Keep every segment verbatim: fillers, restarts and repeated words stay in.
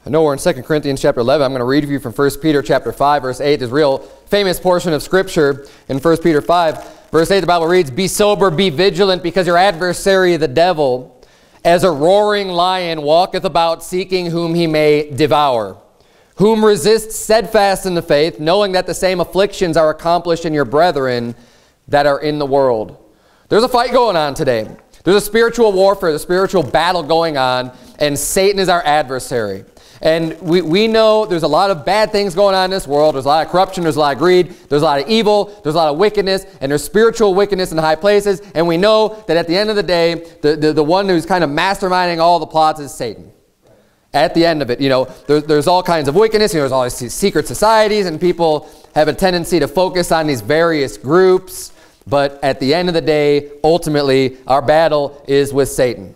I know we're in Second Corinthians chapter eleven. I'm going to read for you from First Peter chapter five, verse eight. This real famous portion of Scripture in First Peter five. Verse eight, the Bible reads, "Be sober, be vigilant, because your adversary, the devil, as a roaring lion, walketh about, seeking whom he may devour. Whom resist steadfast in the faith, knowing that the same afflictions are accomplished in your brethren that are in the world." There's a fight going on today. There's a spiritual warfare, a spiritual battle going on, and Satan is our adversary. And we, we know there's a lot of bad things going on in this world. There's a lot of corruption, there's a lot of greed, there's a lot of evil, there's a lot of wickedness, and there's spiritual wickedness in high places. And we know that at the end of the day, the, the, the one who's kind of masterminding all the plots is Satan. At the end of it, you know, there, there's all kinds of wickedness. You know, there's all these secret societies, and people have a tendency to focus on these various groups. But at the end of the day, ultimately, our battle is with Satan.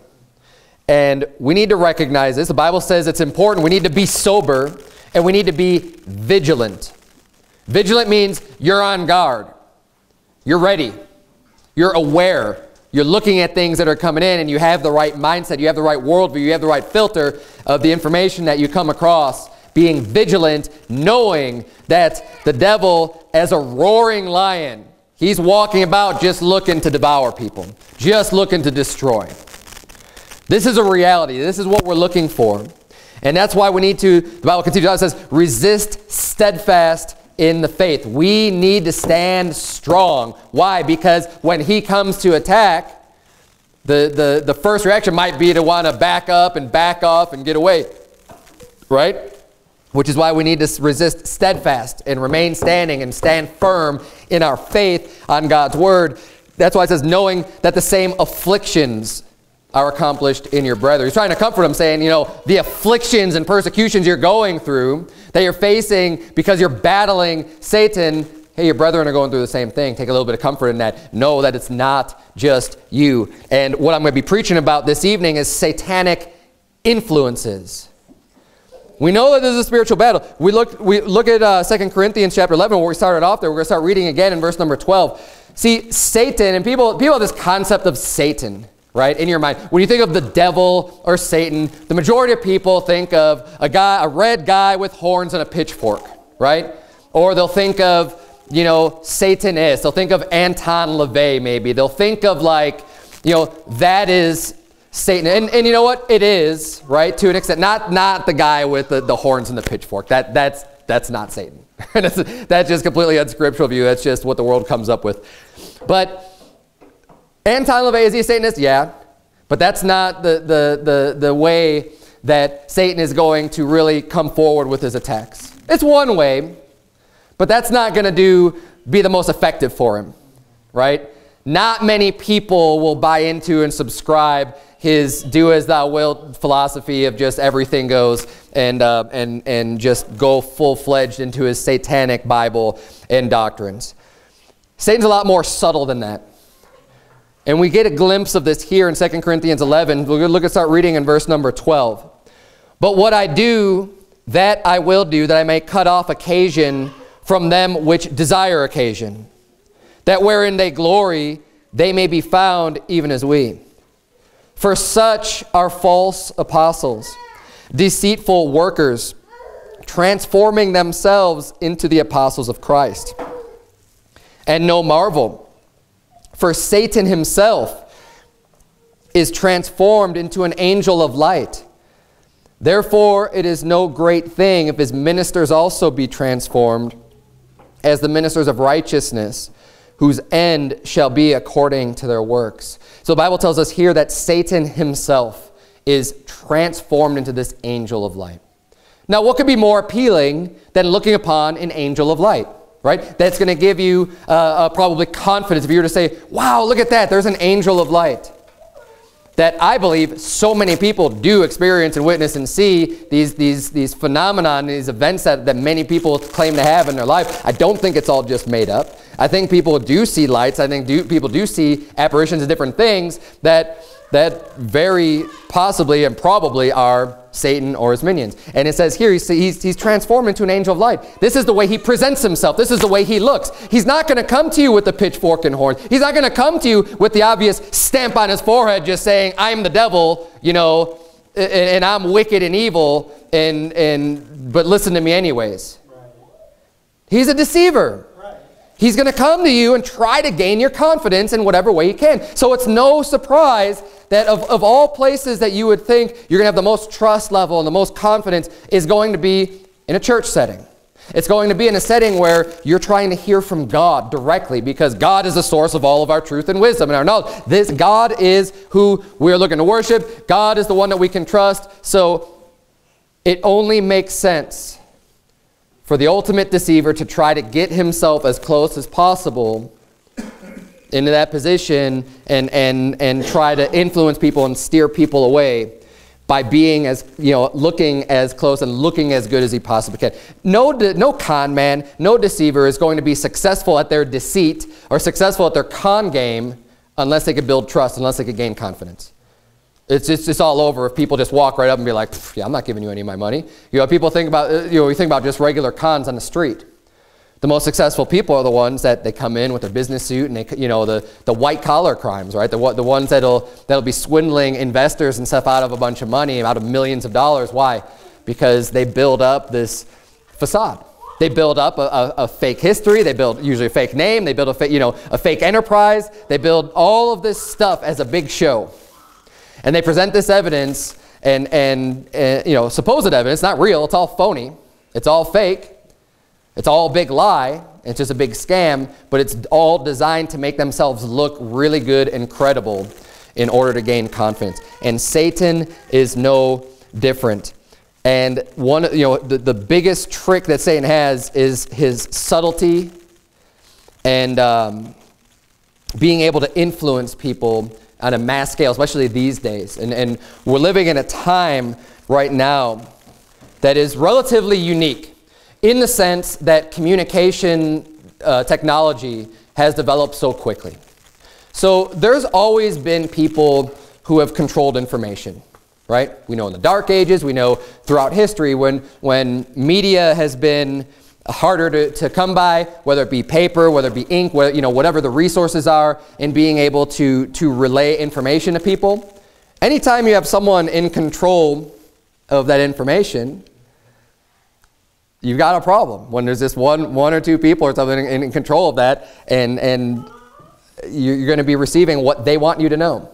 And we need to recognize this. The Bible says it's important. We need to be sober, and we need to be vigilant. Vigilant means you're on guard. You're ready. You're aware. You're looking at things that are coming in, and you have the right mindset. You have the right worldview. You have the right filter of the information that you come across. Being vigilant, knowing that the devil, as a roaring lion, he's walking about just looking to devour people, just looking to destroy. This is a reality. This is what we're looking for. And that's why we need to, the Bible continues, it says, resist steadfast in the faith. We need to stand strong. Why? Because when he comes to attack, the, the, the first reaction might be to want to back up and back off and get away. Right? Which is why we need to resist steadfast and remain standing and stand firm in our faith on God's word. That's why it says, knowing that the same afflictions are accomplished in your brethren. He's trying to comfort them, saying, you know, the afflictions and persecutions you're going through, that you're facing because you're battling Satan, hey, your brethren are going through the same thing. Take a little bit of comfort in that. Know that it's not just you. And what I'm going to be preaching about this evening is satanic influences. We know that this is a spiritual battle. We look, we look at uh, Second Corinthians chapter eleven, where we started off there. We're going to start reading again in verse number twelve. See, Satan, and people, people have this concept of Satan, right, in your mind. When you think of the devil or Satan, the majority of people think of a guy, a red guy with horns and a pitchfork, right? Or they'll think of, you know, Satanist. They'll think of Anton LaVey, maybe. They'll think of, like, you know, that is Satan. And, and you know what? It is, right, to an extent. Not, not the guy with the, the horns and the pitchfork. That, that's, that's not Satan. that's, that's just completely unscriptural view. That's just what the world comes up with. But Anton LaVey, is he a Satanist? Yeah. But that's not the, the, the, the way that Satan is going to really come forward with his attacks. It's one way, but that's not going to do be the most effective for him, right? Not many people will buy into and subscribe his do as thou wilt philosophy of just everything goes and, uh, and, and just go full-fledged into his satanic Bible and doctrines. Satan's a lot more subtle than that. And we get a glimpse of this here in Second Corinthians eleven. We're going to look at start reading in verse number twelve. But what I do, that I will do, that I may cut off occasion from them which desire occasion, that wherein they glory, they may be found even as we. For such are false apostles, deceitful workers, transforming themselves into the apostles of Christ. And no marvel, for Satan himself is transformed into an angel of light. Therefore it is no great thing if his ministers also be transformed as the ministers of righteousness, whose end shall be according to their works. So the Bible tells us here that Satan himself is transformed into this angel of light. Now, what could be more appealing than looking upon an angel of light? Right? That's going to give you uh, uh, probably confidence if you were to say, wow, look at that, there's an angel of light. That I believe so many people do experience and witness and see these, these, these phenomena, these events that, that many people claim to have in their life. I don't think it's all just made up. I think people do see lights. I think do, people do see apparitions of different things that, that very possibly and probably are Satan or his minions. And it says here, he's, he's, he's transformed into an angel of light. This is the way he presents himself. This is the way he looks. He's not going to come to you with the pitchfork and horn. He's not going to come to you with the obvious stamp on his forehead just saying, I'm the devil, you know, and, and I'm wicked and evil, and, and, but listen to me anyways. Right. He's a deceiver. Right. He's going to come to you and try to gain your confidence in whatever way he can. So it's no surprise that of, of all places that you would think you're going to have the most trust level and the most confidence is going to be in a church setting. It's going to be in a setting where you're trying to hear from God directly, because God is the source of all of our truth and wisdom and our knowledge. This God is who we're looking to worship. God is the one that we can trust. So it only makes sense for the ultimate deceiver to try to get himself as close as possible into that position and, and, and try to influence people and steer people away by being as, you know, looking as close and looking as good as he possibly can. No, no con man, no deceiver is going to be successful at their deceit or successful at their con game unless they could build trust, unless they could gain confidence. It's, it's, it's all over if people just walk right up and be like, yeah, I'm not giving you any of my money. You know, people think about, you know, we think about just regular cons on the street. The most successful people are the ones that they come in with their business suit and they, you know, the, the white collar crimes, right? The, the ones that'll, that'll be swindling investors and stuff out of a bunch of money, out of millions of dollars. Why? Because they build up this facade. They build up a, a, a fake history. They build usually a fake name. They build a, fa you know, a fake enterprise. They build all of this stuff as a big show. And they present this evidence and, and, and you know, supposed evidence, not real. It's all phony. It's all fake. It's all a big lie. It's just a big scam, but it's all designed to make themselves look really good and credible in order to gain confidence. And Satan is no different. And one, you know, the, the biggest trick that Satan has is his subtlety and um, being able to influence people on a mass scale, especially these days. And, and we're living in a time right now that is relatively unique, in the sense that communication uh, technology has developed so quickly. So there's always been people who have controlled information, right? We know in the Dark Ages, we know throughout history when, when media has been harder to, to come by, whether it be paper, whether it be ink, whether, you know, whatever the resources are in being able to, to relay information to people. Anytime you have someone in control of that information, you've got a problem. When there's just one, one or two people or something in, in control of that, and, and you're going to be receiving what they want you to know.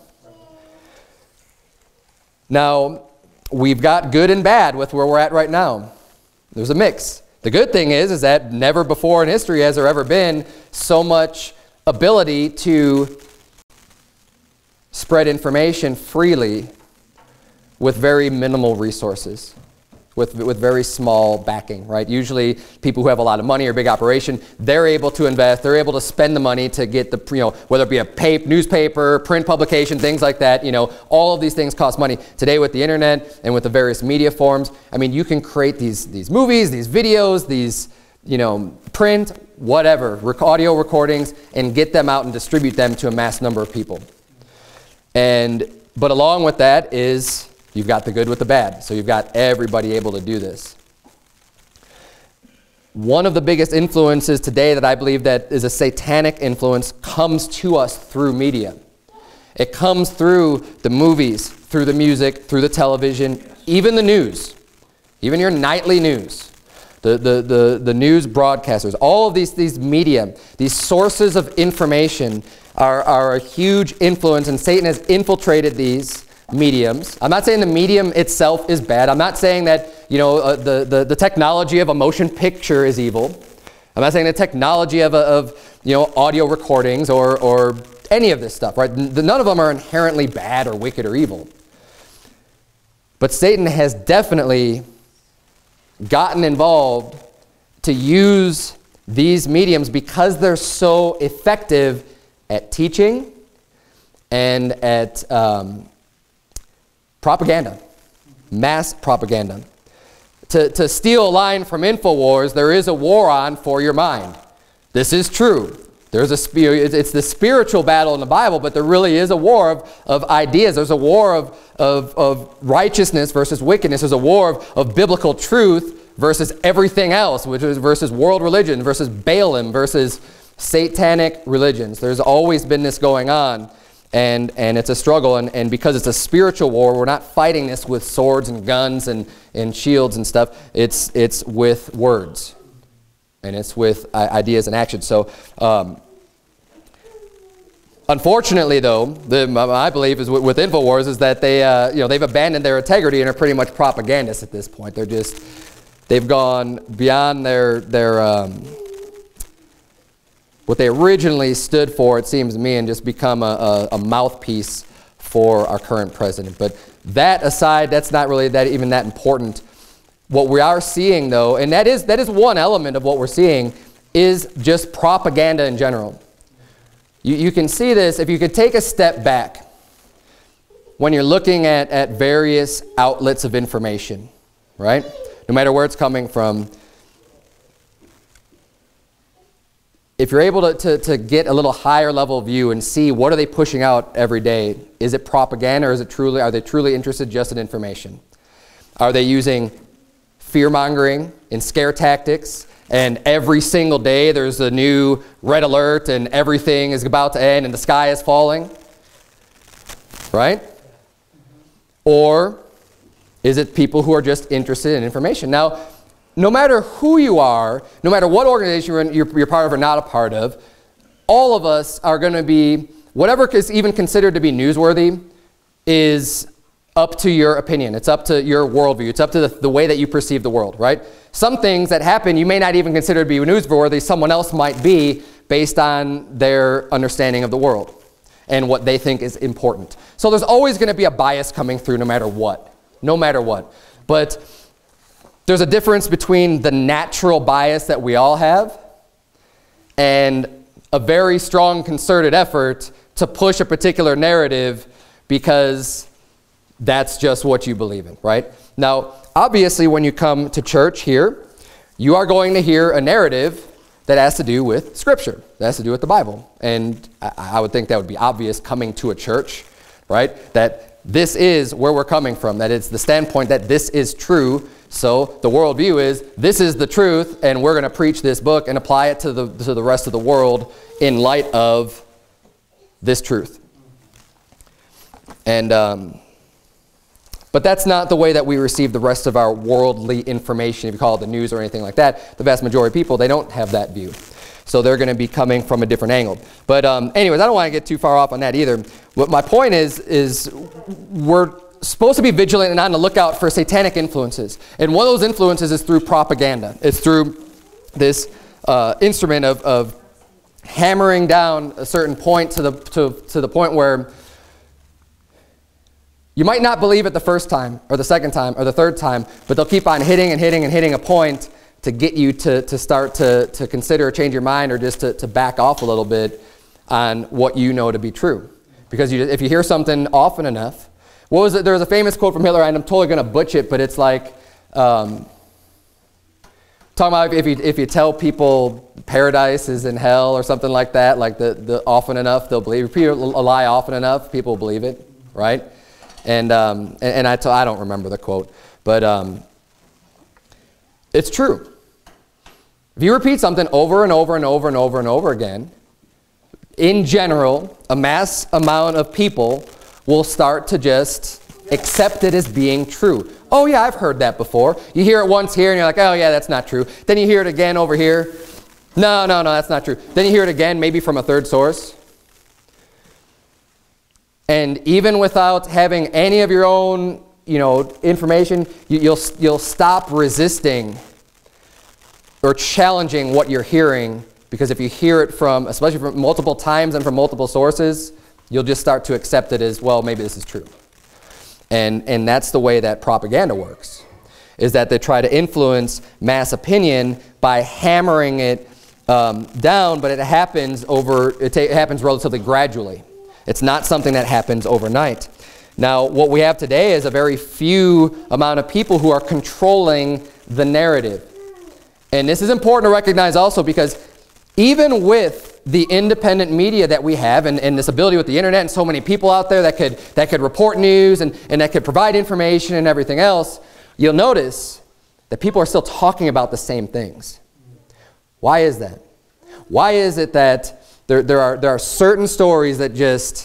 Now, we've got good and bad with where we're at right now. There's a mix. The good thing is, is that never before in history has there ever been so much ability to spread information freely with very minimal resources. With, with very small backing, right? Usually people who have a lot of money or big operation, they're able to invest, they're able to spend the money to get the, you know, whether it be a paper, newspaper, print publication, things like that, you know, all of these things cost money. Today with the internet and with the various media forms, I mean, you can create these, these movies, these videos, these, you know, print, whatever, rec audio recordings, and get them out and distribute them to a mass number of people. And, but along with that is, you've got the good with the bad. So you've got everybody able to do this. One of the biggest influences today that I believe that is a satanic influence comes to us through media. It comes through the movies, through the music, through the television, even the news, even your nightly news, the, the, the, the news broadcasters, all of these, these media, these sources of information are, are a huge influence, and Satan has infiltrated these mediums. I'm not saying the medium itself is bad. I'm not saying that, you know, uh, the, the, the technology of a motion picture is evil. I'm not saying the technology of, a, of you know, audio recordings or, or any of this stuff, right? N none of them are inherently bad or wicked or evil. But Satan has definitely gotten involved to use these mediums because they're so effective at teaching and at um, propaganda, mass propaganda. To, to steal a line from InfoWars, there is a war on for your mind. This is true. There's a, it's the spiritual battle in the Bible, but there really is a war of, of ideas. There's a war of, of, of righteousness versus wickedness. There's a war of, of biblical truth versus everything else, which is versus world religion, versus Balaam, versus satanic religions. There's always been this going on. And, and it's a struggle, and, and because it's a spiritual war, we're not fighting this with swords and guns and, and shields and stuff. It's, it's with words, and it's with ideas and actions. So, um, unfortunately, though, the, my belief is with, with InfoWars is that they, uh, you know, they've abandoned their integrity and are pretty much propagandists at this point. They're just, they've gone beyond their, their um, what they originally stood for, it seems to me, and just become a, a, a mouthpiece for our current president. But that aside, that's not really that even that important. What we are seeing, though, and that is, that is one element of what we're seeing, is just propaganda in general. You, you can see this if you could take a step back when you're looking at, at various outlets of information, right? No matter where it's coming from. If you're able to, to, to get a little higher level view and see what are they pushing out every day, is it propaganda or is it truly, are they truly interested just in information? Are they using fear-mongering and scare tactics, and every single day there's a new red alert and everything is about to end and the sky is falling? Right? Or is it people who are just interested in information? Now, no matter who you are, no matter what organization you're, you're part of or not a part of, all of us are going to be, whatever is even considered to be newsworthy is up to your opinion. It's up to your worldview. It's up to the, the way that you perceive the world, right? Some things that happen you may not even consider to be newsworthy, someone else might be based on their understanding of the world and what they think is important. So there's always going to be a bias coming through no matter what, no matter what. But there's a difference between the natural bias that we all have and a very strong concerted effort to push a particular narrative because that's just what you believe in, right? Now, obviously, when you come to church here, you are going to hear a narrative that has to do with Scripture, that has to do with the Bible. And I, I would think that would be obvious coming to a church, right? That this is where we're coming from, that it's the standpoint that this is true. So the worldview is, this is the truth, and we're going to preach this book and apply it to the, to the rest of the world in light of this truth. And, um, but that's not the way that we receive the rest of our worldly information, if you call it the news or anything like that. The vast majority of people, they don't have that view. So they're going to be coming from a different angle. But um, anyways, I don't want to get too far off on that either. What my point is, is we're supposed to be vigilant and on the lookout for satanic influences. And one of those influences is through propaganda. It's through this uh, instrument of, of hammering down a certain point to the, to, to the point where you might not believe it the first time or the second time or the third time, but they'll keep on hitting and hitting and hitting a point to get you to, to start to, to consider or change your mind, or just to, to back off a little bit on what you know to be true. Because you, if you hear something often enough, what was it? There was a famous quote from Hitler, and I'm totally going to butcher it, but it's like, um, talking about if you, if you tell people paradise is in hell or something like that, like the, the often enough they'll believe. If you lie often enough, people believe it, right? And, um, and, and I, t I don't remember the quote, but um, it's true. If you repeat something over and over and over and over and over again, in general, a mass amount of people will start to just accept it as being true. Oh yeah, I've heard that before. You hear it once here and you're like, oh yeah, that's not true. Then you hear it again over here. No, no, no, that's not true. Then you hear it again, maybe from a third source. And even without having any of your own, you know, information, you, you'll, you'll stop resisting or challenging what you're hearing, because if you hear it from, especially from multiple times and from multiple sources, you'll just start to accept it as, well, maybe this is true. And, and that's the way that propaganda works, is that they try to influence mass opinion by hammering it um, down, but it happens over, it, it happens relatively gradually. It's not something that happens overnight. Now, what we have today is a very few amount of people who are controlling the narrative. And this is important to recognize also, because even with the independent media that we have, and, and this ability with the internet and so many people out there that could, that could report news and, and that could provide information and everything else, you'll notice that people are still talking about the same things. Why is that? Why is it that There, there, are, there are certain stories that just,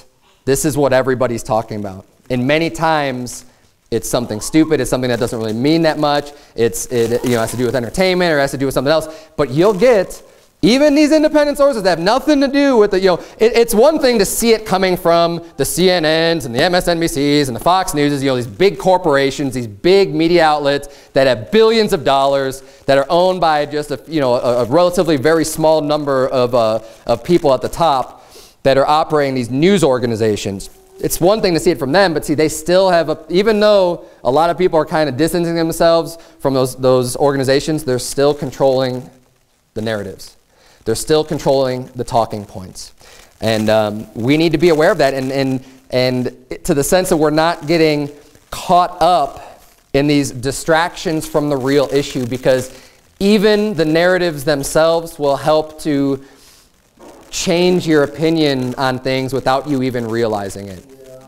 this is what everybody's talking about. And many times, it's something stupid. It's something that doesn't really mean that much. It's, it you know, has to do with entertainment or has to do with something else. But you'll get even these independent sources that have nothing to do with the, you know, it, it's one thing to see it coming from the C N Ns and the M S N B Cs and the Fox Newses, you know, these big corporations, these big media outlets that have billions of dollars that are owned by just a, you know, a, a relatively very small number of, uh, of people at the top that are operating these news organizations. It's one thing to see it from them, but see, they still have, a, even though a lot of people are kind of distancing themselves from those, those organizations, they're still controlling the narratives. They're still controlling the talking points. And um, we need to be aware of that, and, and, and to the sense that we're not getting caught up in these distractions from the real issue, because even the narratives themselves will help to change your opinion on things without you even realizing it. Yeah.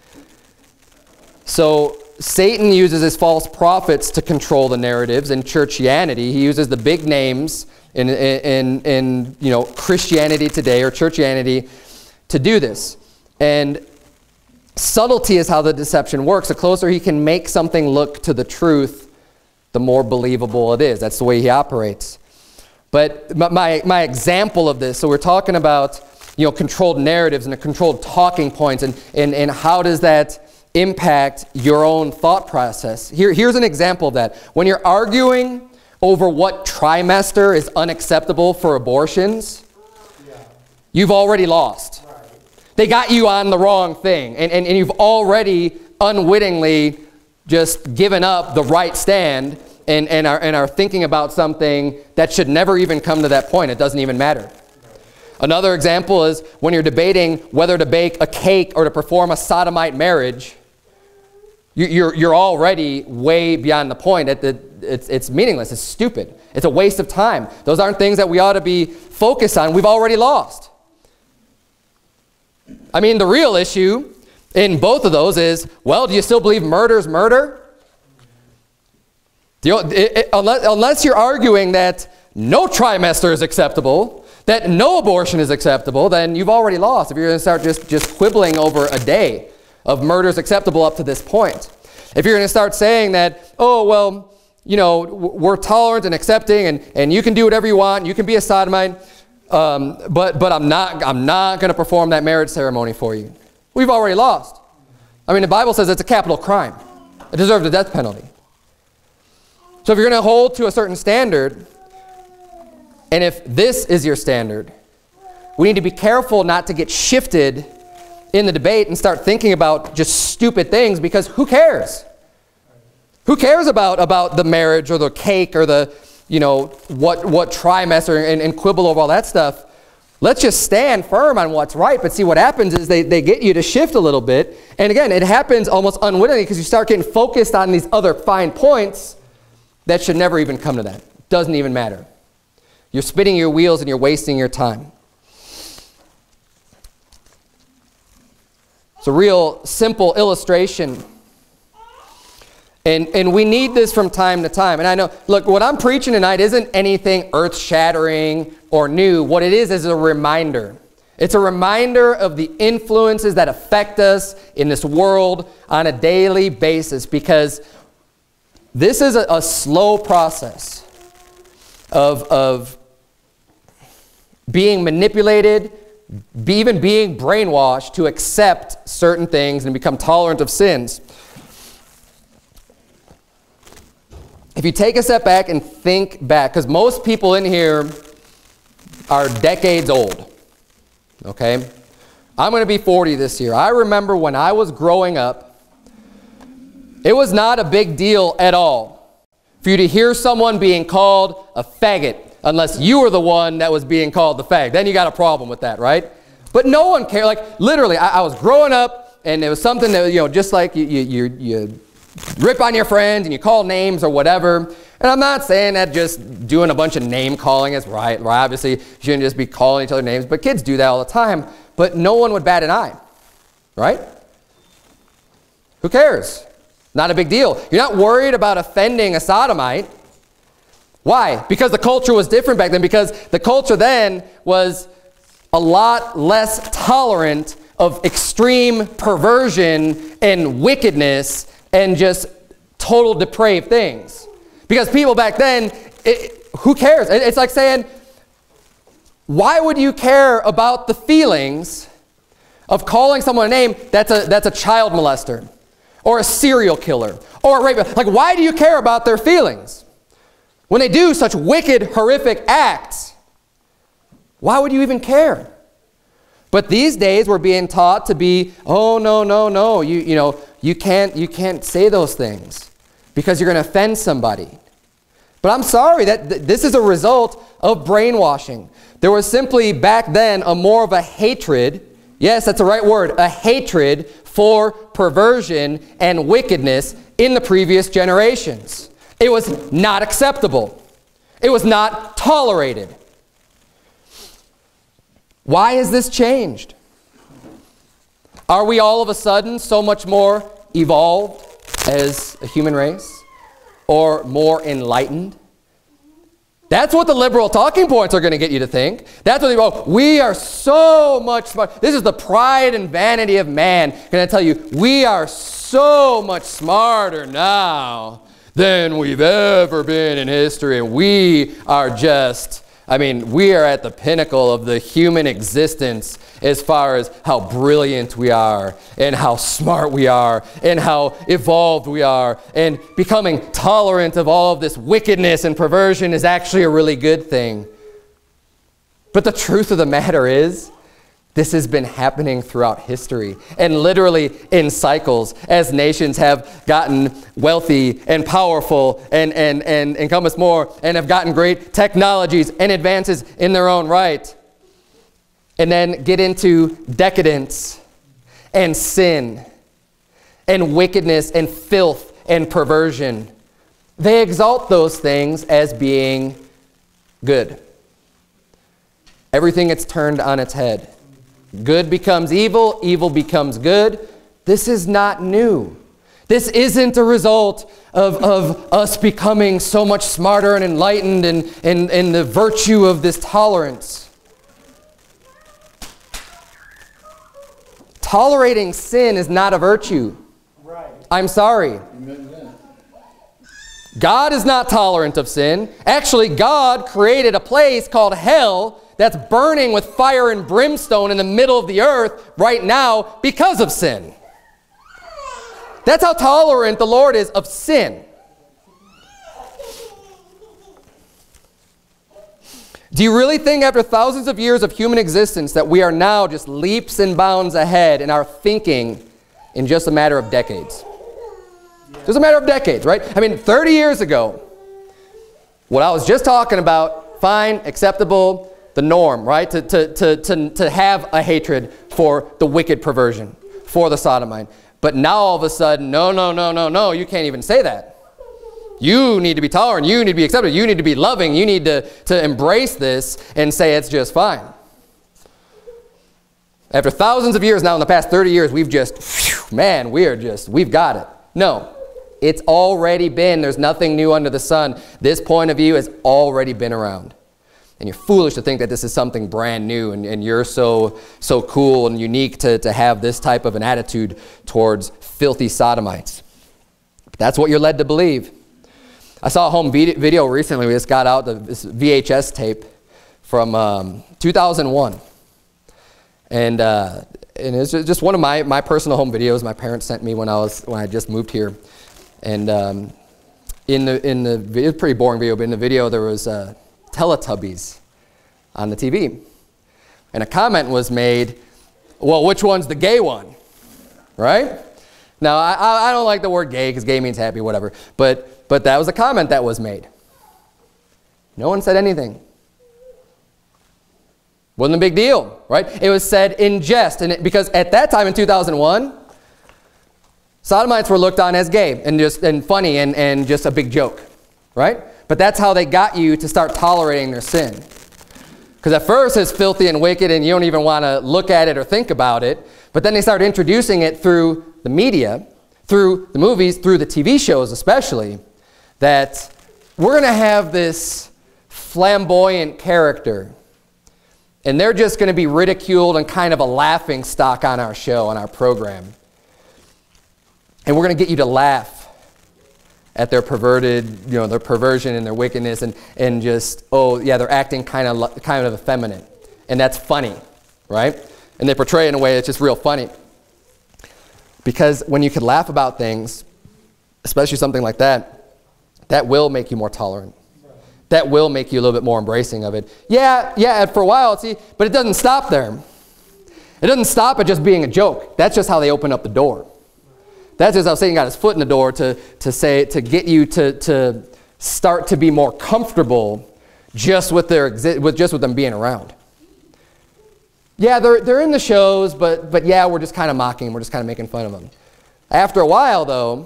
So Satan uses his false prophets to control the narratives in churchianity. He uses the big names in, in, in you know, Christianity today or churchianity to do this. And subtlety is how the deception works. The closer he can make something look to the truth, the more believable it is. That's the way he operates. But my, my example of this, so we're talking about, you know, controlled narratives and controlled talking points, and, and, and how does that impact your own thought process. Here, here's an example of that. When you're arguing over what trimester is unacceptable for abortions, yeah. you've already lost. Right. They got you on the wrong thing, and, and, and you've already unwittingly just given up the right stand, And, and, are, and are thinking about something that should never even come to that point. It doesn't even matter. Another example is when you're debating whether to bake a cake or to perform a sodomite marriage, you, you're, you're already way beyond the point. It, it, it's, it's meaningless. It's stupid. It's a waste of time. Those aren't things that we ought to be focused on. We've already lost. I mean, the real issue in both of those is, well, do you still believe murder is murder? You know, it, it, unless, unless you're arguing that no trimester is acceptable, that no abortion is acceptable, then you've already lost. If you're going to start just, just quibbling over a day of murder is acceptable up to this point. If you're going to start saying that, oh, well, you know, we're tolerant and accepting, and, and you can do whatever you want, you can be a sodomite, um, but, but I'm not, I'm not going to perform that marriage ceremony for you. We've already lost. I mean, the Bible says it's a capital crime. It deserves the death penalty. So if you're going to hold to a certain standard, and if this is your standard, we need to be careful not to get shifted in the debate and start thinking about just stupid things, because who cares? Who cares about, about the marriage or the cake or the, you know, what, what trimester, and, and quibble over all that stuff? Let's just stand firm on what's right. But see, what happens is they, they get you to shift a little bit. And again, it happens almost unwittingly because you start getting focused on these other fine points that should never even come to that. Doesn't even matter. You're spinning your wheels and you're wasting your time. It's a real simple illustration. And, and we need this from time to time. And I know, look, what I'm preaching tonight isn't anything earth-shattering or new. What it is is a reminder. It's a reminder of the influences that affect us in this world on a daily basis, because this is a, a slow process of, of being manipulated, be, even being brainwashed to accept certain things and become tolerant of sins. If you take a step back and think back, because most people in here are decades old, okay? I'm going to be forty this year. I remember when I was growing up, it was not a big deal at all for you to hear someone being called a faggot, unless you were the one that was being called the fag. Then you got a problem with that, right? But no one cared. Like, literally, I, I was growing up, and it was something that, you know, just like you, you, you, you rip on your friends and you call names or whatever. And I'm not saying that just doing a bunch of name calling is right. Right? Obviously, you shouldn't just be calling each other names, but kids do that all the time. But no one would bat an eye, right? Who cares? Not a big deal. You're not worried about offending a sodomite. Why? Because the culture was different back then. Because the culture then was a lot less tolerant of extreme perversion and wickedness and just total depraved things. Because people back then, it, who cares? It's like saying, why would you care about the feelings of calling someone a name that's a, that's a child molester or a serial killer or a rape? Like, why do you care about their feelings? When they do such wicked, horrific acts, why would you even care? But these days we're being taught to be, oh, no, no, no, you, you know, you can't, you can't say those things because you're going to offend somebody. But I'm sorry, that th this is a result of brainwashing. There was simply back then a more of a hatred, yes, that's the right word, a hatred for perversion and wickedness in the previous generations. It was not acceptable. It was not tolerated. Why has this changed? Are we all of a sudden so much more evolved as a human race? Or more enlightened? That's what the liberal talking points are going to get you to think. That's what they go, we are so much smart. This is the pride and vanity of man. Can I tell you, we are so much smarter now than we've ever been in history. And we are just, I mean, we are at the pinnacle of the human existence as far as how brilliant we are and how smart we are and how evolved we are. And becoming tolerant of all of this wickedness and perversion is actually a really good thing. But the truth of the matter is, this has been happening throughout history and literally in cycles as nations have gotten wealthy and powerful and, and, and encompass more and have gotten great technologies and advances in their own right. And then get into decadence and sin and wickedness and filth and perversion. They exalt those things as being good. Everything gets turned on its head. Good becomes evil, evil becomes good. This is not new. This isn't a result of, of us becoming so much smarter and enlightened and, and, and the virtue of this tolerance. Tolerating sin is not a virtue. Right. I'm sorry. God is not tolerant of sin. Actually, God created a place called hell that's burning with fire and brimstone in the middle of the earth right now because of sin. That's how tolerant the Lord is of sin. Do you really think after thousands of years of human existence that we are now just leaps and bounds ahead in our thinking in just a matter of decades? Just a matter of decades, right? I mean, thirty years ago, what I was just talking about, fine, acceptable, the norm, right? To, to, to, to, to have a hatred for the wicked perversion, for the sodomite. But now all of a sudden, no, no, no, no, no, you can't even say that. You need to be tolerant, you need to be accepted, you need to be loving, you need to, to embrace this and say it's just fine. After thousands of years now, in the past thirty years, we've just, whew, man, we're just, we've got it. No, it's already been, there's nothing new under the sun. This point of view has already been around. And you're foolish to think that this is something brand new and, and you're so, so cool and unique to, to have this type of an attitude towards filthy sodomites. That's what you're led to believe. I saw a home video recently. We just got out the, this V H S tape from um, two thousand one. And, uh, and it's just one of my, my personal home videos my parents sent me when I, was, when I just moved here. And um, in the, in the, it was a pretty boring video, but in the video there was uh, Teletubbies on the T V. And a comment was made, well, which one's the gay one? Right? Now, I, I don't like the word gay because gay means happy, whatever. But, but that was a comment that was made. No one said anything. Wasn't a big deal, right? It was said in jest. And it, because at that time in two thousand one, sodomites were looked on as gay and, just, and funny and, and just a big joke, right? But that's how they got you to start tolerating their sin. Because at first it's filthy and wicked and you don't even want to look at it or think about it. But then they started introducing it through the media, through the movies, through the T V shows especially, that we're going to have this flamboyant character. And they're just going to be ridiculed and kind of a laughing stock on our show, on our program. And we're going to get you to laugh at their perverted, you know, their perversion and their wickedness, and, and just, oh, yeah, they're acting kind of, kind of effeminate. And that's funny, right? And they portray it in a way that's just real funny. Because when you can laugh about things, especially something like that, that will make you more tolerant. That will make you a little bit more embracing of it. Yeah, yeah, for a while, see, but it doesn't stop there. It doesn't stop at just being a joke. That's just how they open up the door. That's just how Satan got his foot in the door to, to say, to get you to, to start to be more comfortable just with their exi with just with them being around. Yeah, they're, they're in the shows, but, but yeah, we're just kind of mocking them. We're just kind of making fun of them. After a while, though,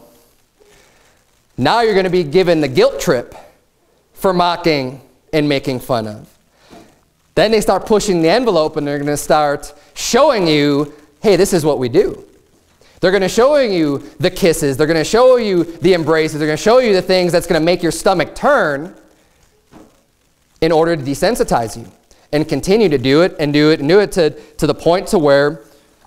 now you're going to be given the guilt trip for mocking and making fun of. Then they start pushing the envelope, and they're going to start showing you, hey, this is what we do. They're going to show you the kisses. They're going to show you the embraces. They're going to show you the things that's going to make your stomach turn in order to desensitize you, and continue to do it and do it and do it to, to the point to where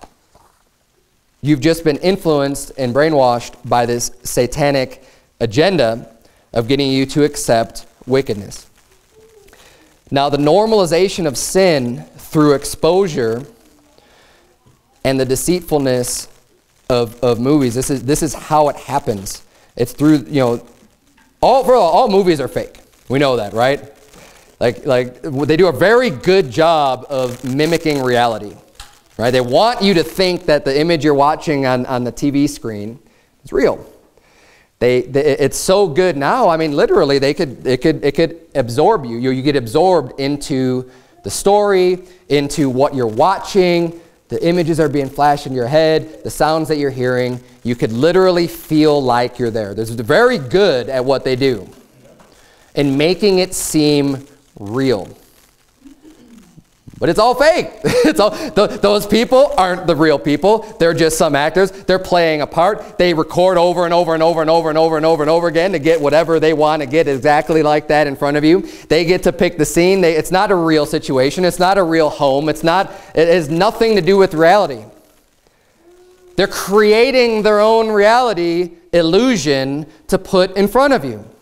you've just been influenced and brainwashed by this satanic agenda of getting you to accept wickedness. Now, the normalization of sin through exposure and the deceitfulness of, of movies, this is, this is how it happens. It's through, you know, all, for all, all movies are fake. We know that, right? Like, like they do a very good job of mimicking reality, right? They want you to think that the image you're watching on, on the T V screen is real. They, they, it's so good now. I mean, literally, they could, it could, it could absorb you. you. You get absorbed into the story, into what you're watching. The images are being flashed in your head, the sounds that you're hearing. You could literally feel like you're there. They're very good at what they do in making it seem real. But it's all fake. It's all, th those people aren't the real people. They're just some actors. They're playing a part. They record over and over and over and over and over and over and over again to get whatever they want to get exactly like that in front of you. They get to pick the scene. They, it's not a real situation. It's not a real home. It's not, it has nothing to do with reality. They're creating their own reality illusion to put in front of you.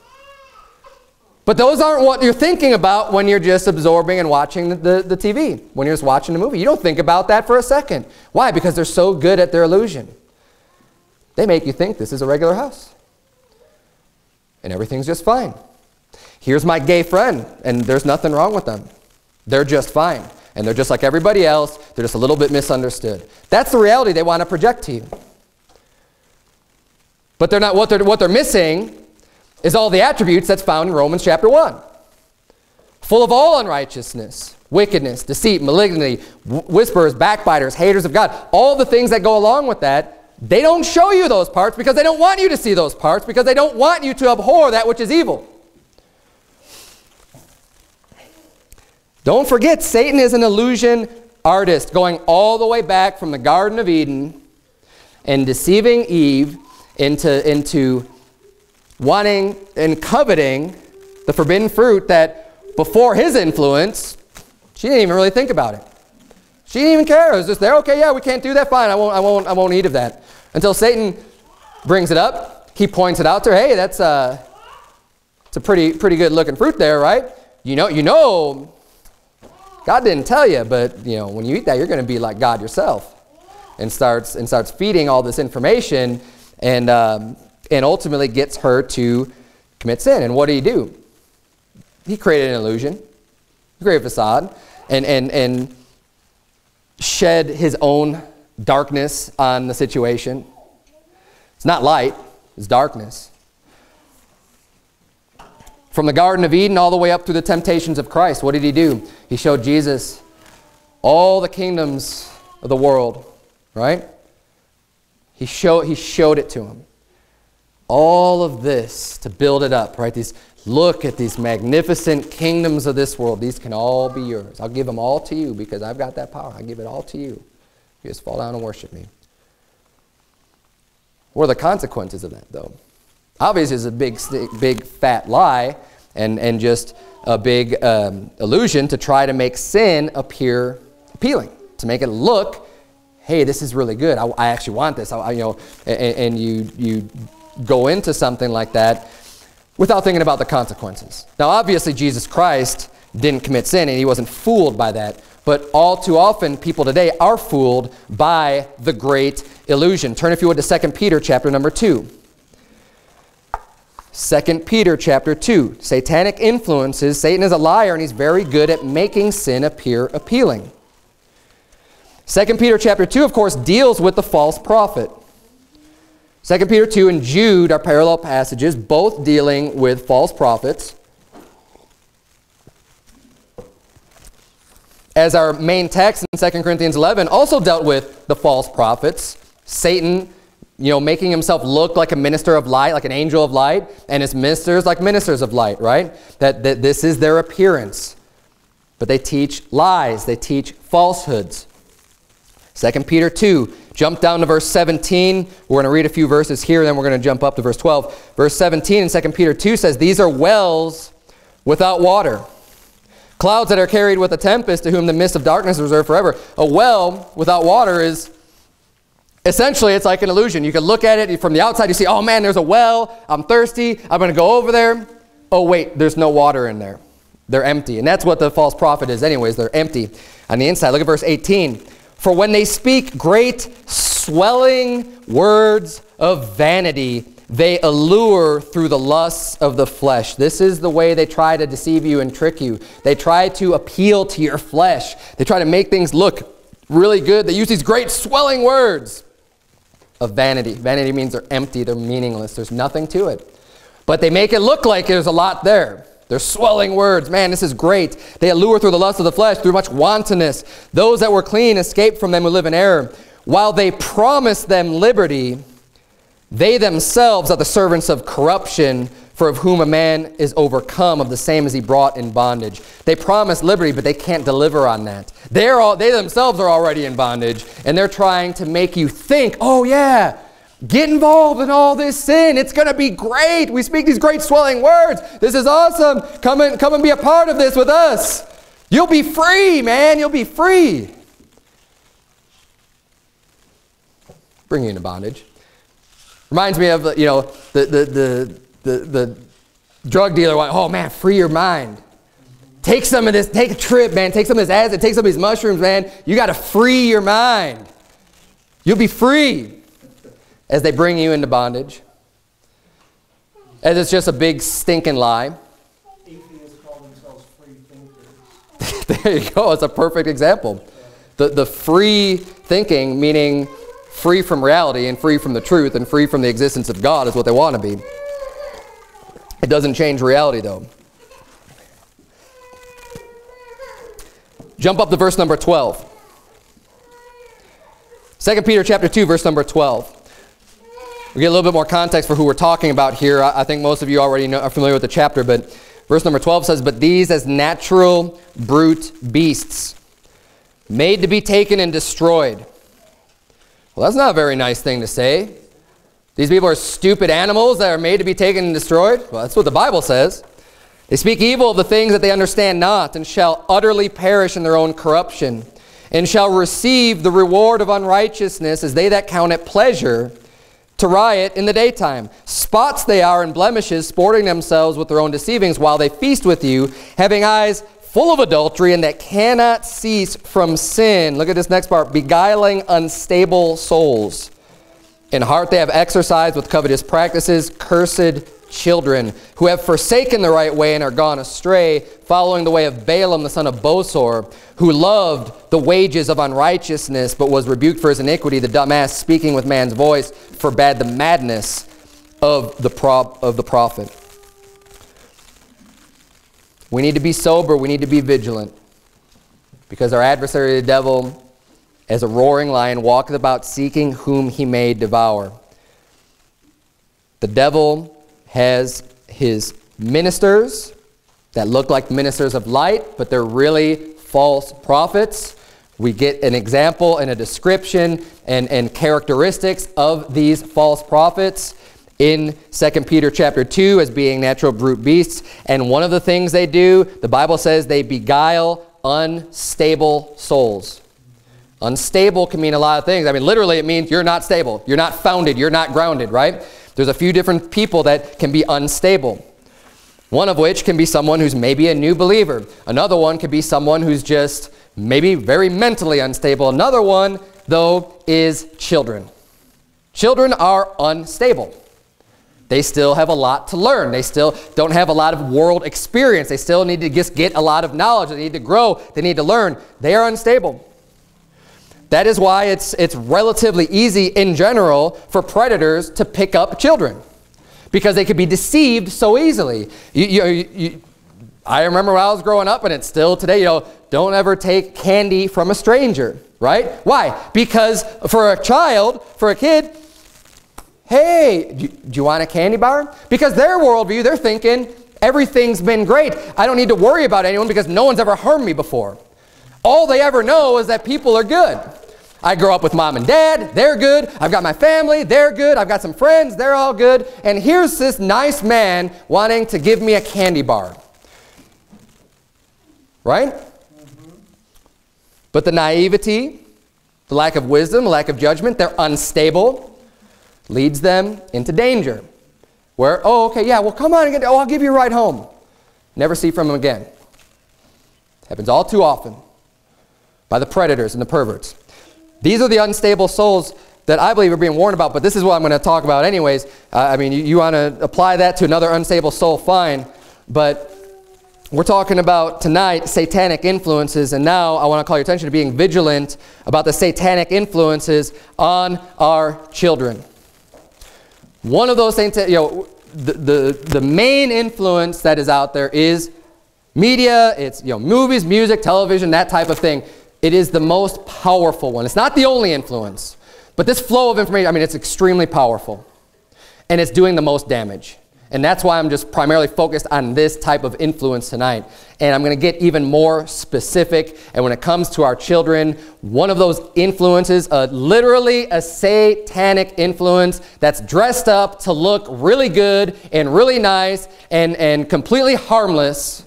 But those aren't what you're thinking about when you're just absorbing and watching the, the, the T V, when you're just watching the movie. You don't think about that for a second. Why? Because they're so good at their illusion. They make you think this is a regular house. And everything's just fine. Here's my gay friend, and there's nothing wrong with them. They're just fine. And they're just like everybody else. They're just a little bit misunderstood. That's the reality they want to project to you. But they're not, what they're, what they're missing is all the attributes that's found in Romans chapter one. Full of all unrighteousness, wickedness, deceit, malignity, whisperers, backbiters, haters of God. All the things that go along with that, they don't show you those parts because they don't want you to see those parts, because they don't want you to abhor that which is evil. Don't forget, Satan is an illusion artist, going all the way back from the Garden of Eden and deceiving Eve into, into wanting and coveting the forbidden fruit that before his influence, she didn't even really think about it. She didn't even care. It was just there, okay, yeah, we can't do that, fine, I won't, I won't, I won't eat of that. Until Satan brings it up, he points it out to her, hey, that's a, it's a pretty, pretty good looking fruit there, right? You know, you know, God didn't tell you, but you know, when you eat that, you're going to be like God yourself. And starts, and starts feeding all this information, and um, and ultimately gets her to commit sin. And what did he do? He created an illusion. He created a facade. And, and, and shed his own darkness on the situation. It's not light. It's darkness. From the Garden of Eden all the way up through the temptations of Christ, what did he do? He showed Jesus all the kingdoms of the world. Right? He showed, he showed it to him. All of this to build it up, right? These, look at these magnificent kingdoms of this world. These can all be yours. I'll give them all to you because I've got that power. I give it all to you. You just fall down and worship me. What are the consequences of that, though? Obviously, it's a big, big, fat lie, and, and just a big um, illusion to try to make sin appear appealing, to make it look, hey, this is really good. I, I actually want this. I, I, you know, and, and you, you go into something like that without thinking about the consequences. Now, obviously, Jesus Christ didn't commit sin, and he wasn't fooled by that. But all too often, people today are fooled by the great illusion. Turn, if you would, to Second Peter chapter number two. Second Peter chapter two. Satanic influences. Satan is a liar, and he's very good at making sin appear appealing. Second Peter chapter two, of course, deals with the false prophet. Second Peter two and Jude are parallel passages, both dealing with false prophets. As our main text in Second Corinthians eleven also dealt with the false prophets. Satan, you know, making himself look like a minister of light, like an angel of light, and his ministers like ministers of light, right? That, that this is their appearance. But they teach lies. They teach falsehoods. Second Peter two, jump down to verse seventeen. We're going to read a few verses here, then we're going to jump up to verse twelve. Verse seventeen in Second Peter two says, these are wells without water, clouds that are carried with a tempest, to whom the mist of darkness is reserved forever. A well without water is, essentially, it's like an illusion. You can look at it from the outside, you see, oh man, there's a well, I'm thirsty, I'm going to go over there. Oh wait, there's no water in there. They're empty. And that's what the false prophet is anyways, they're empty on the inside. Look at verse eighteen. For when they speak great swelling words of vanity, they allure through the lusts of the flesh. This is the way they try to deceive you and trick you. They try to appeal to your flesh. They try to make things look really good. They use these great swelling words of vanity. Vanity means they're empty, they're meaningless, there's nothing to it. But they make it look like there's a lot there. They're swelling words. Man, this is great. They allure through the lust of the flesh, through much wantonness. Those that were clean escape from them who live in error. While they promise them liberty, they themselves are the servants of corruption, for of whom a man is overcome, of the same as he brought in bondage. They promise liberty, but they can't deliver on that. They're all, they themselves are already in bondage, and they're trying to make you think, oh yeah, get involved in all this sin. It's going to be great. We speak these great swelling words. This is awesome. Come and, come and be a part of this with us. You'll be free, man. You'll be free. Bring you into bondage. Reminds me of, you know, the, the, the, the, the drug dealer. Oh, man, free your mind. Take some of this. Take a trip, man. Take some of this acid. Take some of these mushrooms, man. You got to free your mind. You'll be free. As they bring you into bondage. As it's just a big stinking lie. Atheists call themselves free thinkers. There you go. It's a perfect example. The, the free thinking, meaning free from reality and free from the truth and free from the existence of God, is what they want to be. It doesn't change reality, though. Jump up to verse number twelve. Second Peter chapter two, verse number twelve. We get a little bit more context for who we're talking about here. I, I think most of you already know, are familiar with the chapter, but verse number twelve says, but these as natural brute beasts, made to be taken and destroyed. Well, that's not a very nice thing to say. These people are stupid animals that are made to be taken and destroyed? Well, that's what the Bible says. They speak evil of the things that they understand not, and shall utterly perish in their own corruption, and shall receive the reward of unrighteousness as they that count it pleasure to riot in the daytime. Spots they are and blemishes, sporting themselves with their own deceivings, while they feast with you, having eyes full of adultery, and that cannot cease from sin. Look at this next part. Beguiling unstable souls. In heart they have exercised with covetous practices, cursed children, who have forsaken the right way and are gone astray, following the way of Balaam the son of Bosor, who loved the wages of unrighteousness, but was rebuked for his iniquity. The dumb ass, speaking with man's voice, forbade the madness of the, prop, of the prophet. We need to be sober. We need to be vigilant, because our adversary, the devil, as a roaring lion, walketh about seeking whom he may devour. The devil has his ministers that look like ministers of light, but they're really false prophets. We get an example and a description and, and characteristics of these false prophets in Second Peter chapter two as being natural brute beasts. And one of the things they do, the Bible says they beguile unstable souls. Unstable can mean a lot of things. I mean, literally it means you're not stable. You're not founded. You're not grounded, right? There's a few different people that can be unstable. One of which can be someone who's maybe a new believer. Another one could be someone who's just maybe very mentally unstable. Another one, though, is children. Children are unstable. They still have a lot to learn. They still don't have a lot of world experience. They still need to just get a lot of knowledge. They need to grow. They need to learn. They are unstable. That is why it's, it's relatively easy in general for predators to pick up children, because they could be deceived so easily. You, you, you, I remember when I was growing up, and it's still today, you know, don't ever take candy from a stranger, right? Why? Because for a child, for a kid, hey, do, do you want a candy bar? Because their worldview, they're thinking, everything's been great. I don't need to worry about anyone because no one's ever harmed me before. All they ever know is that people are good. I grew up with mom and dad, they're good. I've got my family, they're good. I've got some friends, they're all good. And here's this nice man wanting to give me a candy bar. Right? Mm-hmm. But the naivety, the lack of wisdom, the lack of judgment, they're unstable, leads them into danger. Where, oh, okay, yeah, well, come on, again. Oh, I'll give you a ride home. Never see from them again. It happens all too often by the predators and the perverts. These are the unstable souls that I believe are being warned about, but this is what I'm going to talk about anyways. Uh, I mean, you, you want to apply that to another unstable soul, fine. But we're talking about tonight satanic influences, and now I want to call your attention to being vigilant about the satanic influences on our children. One of those things, you know, the, the, the main influence that is out there is media. It's, you know, movies, music, television, that type of thing. It is the most powerful one. It's not the only influence, but this flow of information, I mean, it's extremely powerful, and it's doing the most damage. And that's why I'm just primarily focused on this type of influence tonight. And I'm going to get even more specific. And when it comes to our children, one of those influences, uh, literally a satanic influence that's dressed up to look really good and really nice and, and completely harmless,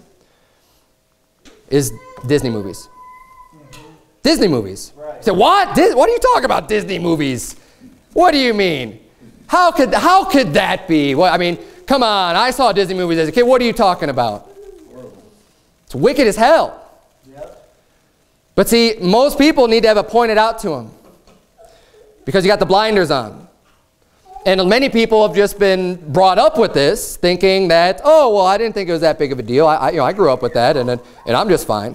is Disney movies. Disney movies. Right. So what? Dis what are you talking about, Disney movies? What do you mean? How could, how could that be? Well, I mean, come on. I saw Disney movies as a kid. What are you talking about? It's wicked as hell. Yep. But see, most people need to have it pointed out to them because you got the blinders on. And many people have just been brought up with this, thinking that, oh, well, I didn't think it was that big of a deal. I, I, you know, I grew up with that, and, and I'm just fine.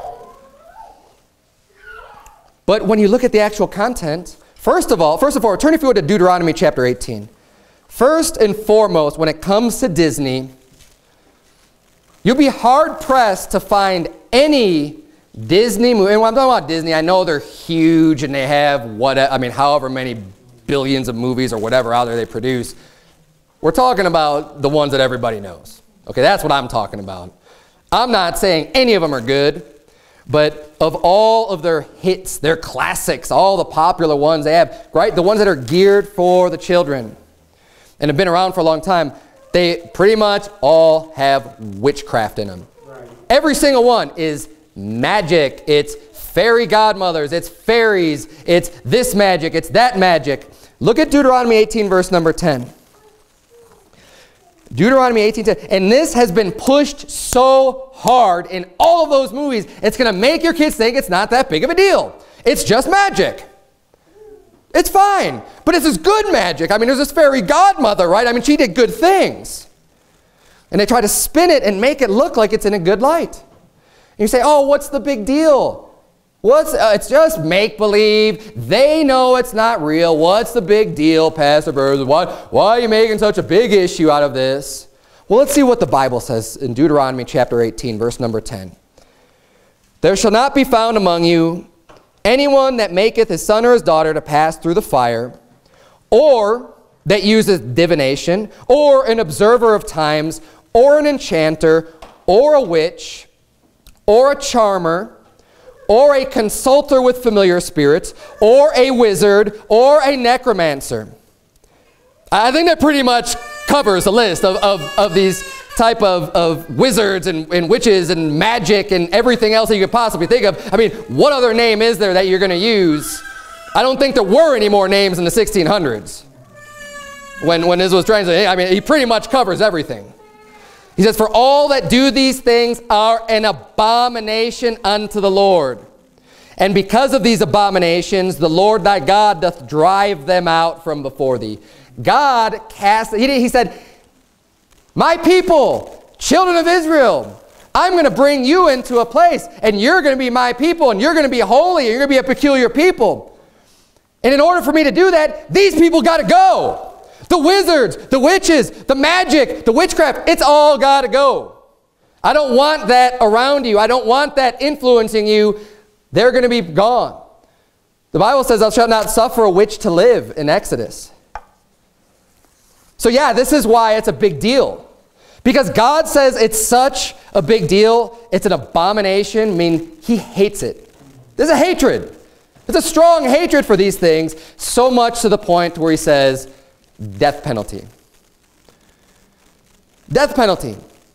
But when you look at the actual content, first of all, first of all, turn if you would to Deuteronomy chapter eighteen. First and foremost, when it comes to Disney, you'll be hard-pressed to find any Disney movie. And when I'm talking about Disney, I know they're huge and they have, what, I mean, however many billions of movies or whatever out there they produce. We're talking about the ones that everybody knows. Okay, that's what I'm talking about. I'm not saying any of them are good. But of all of their hits, their classics, all the popular ones they have, right? The ones that are geared for the children and have been around for a long time, they pretty much all have witchcraft in them. Right. Every single one is magic. It's fairy godmothers. It's fairies. It's this magic. It's that magic. Look at Deuteronomy eighteen, verse number ten. Deuteronomy eighteen ten, and this has been pushed so hard in all of those movies, it's going to make your kids think it's not that big of a deal. It's just magic. It's fine, but it's this good magic. I mean, there's this fairy godmother, right? I mean, she did good things. And they try to spin it and make it look like it's in a good light. And you say, oh, what's the big deal? What's, uh, it's just make-believe. They know it's not real. What's the big deal, Pastor Burns? Why, why are you making such a big issue out of this? Well, let's see what the Bible says in Deuteronomy chapter eighteen, verse number ten. There shall not be found among you anyone that maketh his son or his daughter to pass through the fire, or that uses divination, or an observer of times, or an enchanter, or a witch, or a charmer, or a consulter with familiar spirits, or a wizard, or a necromancer. I think that pretty much covers the list of, of, of these type of, of wizards and, and witches and magic and everything else that you could possibly think of. I mean, what other name is there that you're going to use? I don't think there were any more names in the sixteen hundreds. When, when this was translated, I mean, he pretty much covers everything. He says, for all that do these things are an abomination unto the Lord. And because of these abominations, the Lord thy God doth drive them out from before thee. God cast, he, he said, my people, children of Israel, I'm going to bring you into a place, and you're going to be my people, and you're going to be holy, and you're going to be a peculiar people. And in order for me to do that, these people got to go. The wizards, the witches, the magic, the witchcraft, it's all got to go. I don't want that around you. I don't want that influencing you. They're going to be gone. The Bible says, thou shalt not suffer a witch to live in Exodus. So yeah, this is why it's a big deal. Because God says it's such a big deal, it's an abomination, I mean, he hates it. There's a hatred. There's a strong hatred for these things, so much to the point where he says, death penalty. Death penalty.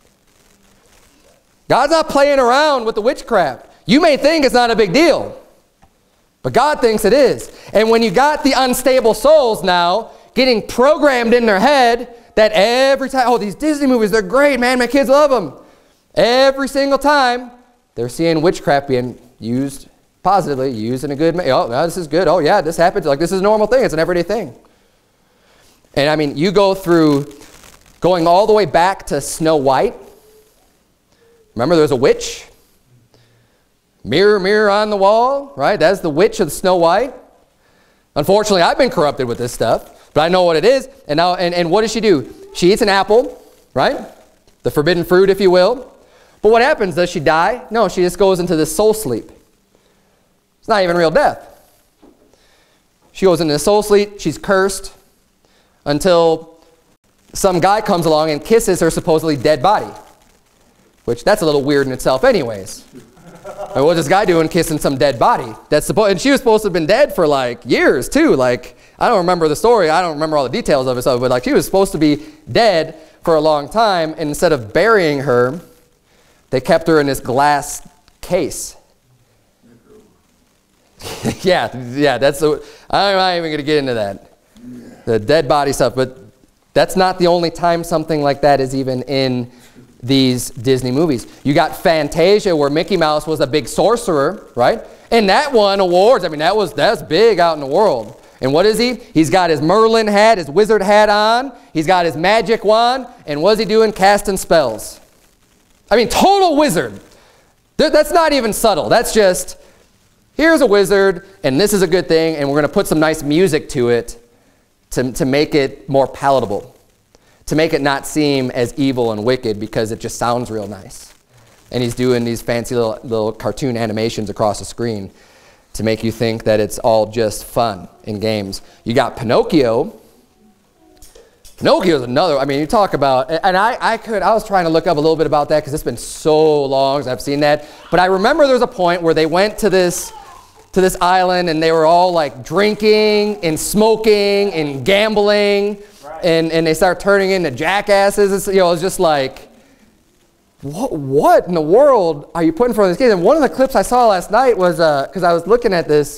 God's not playing around with the witchcraft. You may think it's not a big deal, but God thinks it is. And when you got the unstable souls now getting programmed in their head that every time, oh, these Disney movies, they're great, man, my kids love them. Every single time, they're seeing witchcraft being used positively, used in a good way. Oh, no, this is good. Oh, yeah, this happens. Like, this is a normal thing. It's an everyday thing. And I mean, you go through going all the way back to Snow White. Remember, there's a witch. Mirror, mirror on the wall, right? That's the witch of Snow White. Unfortunately, I've been corrupted with this stuff, but I know what it is. And now, and, and what does she do? She eats an apple, right? The forbidden fruit, if you will. But what happens? Does she die? No, she just goes into this soul sleep. It's not even real death. She goes into soul sleep. She's cursed until some guy comes along and kisses her supposedly dead body, which that's a little weird in itself anyways. I mean, what's this guy doing kissing some dead body? That's supposed, and she was supposed to have been dead for like years too. Like, I don't remember the story. I don't remember all the details of it, so, but like she was supposed to be dead for a long time, and instead of burying her, they kept her in this glass case. yeah, yeah, that's the, I'm not even going to get into that. The dead body stuff, but that's not the only time something like that is even in these Disney movies. You got Fantasia, where Mickey Mouse was a big sorcerer, right? And that won awards. I mean, that was that's big out in the world. And what is he? He's got his Merlin hat, his wizard hat on. He's got his magic wand. And what's he doing? Casting spells. I mean, total wizard. That's not even subtle. That's just, here's a wizard, and this is a good thing, and we're going to put some nice music to it to, to make it more palatable. To make it not seem as evil and wicked because it just sounds real nice. And he's doing these fancy little, little cartoon animations across the screen to make you think that it's all just fun in games. You got Pinocchio. Pinocchio's another, I mean, you talk about, and I, I could, I was trying to look up a little bit about that because it's been so long since I've seen that. But I remember there was a point where they went to this, to this island and they were all like drinking and smoking and gambling. And, and they start turning into jackasses. It's, you know, it's just like, what, what in the world are you putting in front of these kids? And one of the clips I saw last night was, because uh, I was looking at this,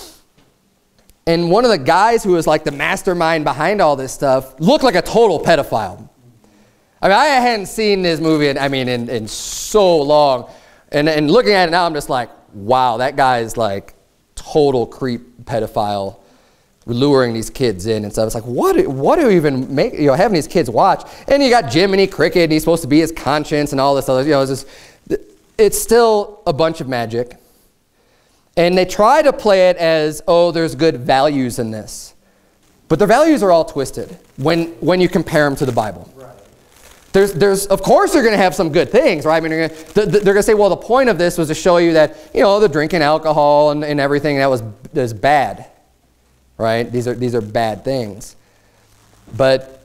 and one of the guys who was like the mastermind behind all this stuff looked like a total pedophile. I mean, I hadn't seen this movie, in, I mean, in, in so long. And, and looking at it now, I'm just like, wow, that guy is like total creep pedophile. Luring these kids in and stuff. It's like, what, what do we even make, you know, having these kids watch? And you got Jiminy Cricket, and he's supposed to be his conscience and all this other, you know, it's just, it's still a bunch of magic. And they try to play it as, oh, there's good values in this. But the values are all twisted when, when you compare them to the Bible. Right. There's, there's, of course, they're going to have some good things, right? I mean, they're going to, they're going to say, well, the point of this was to show you that, you know, the drinking alcohol and, and everything that was, is bad. Right? These are, these are bad things. But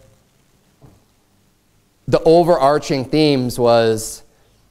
the overarching themes was,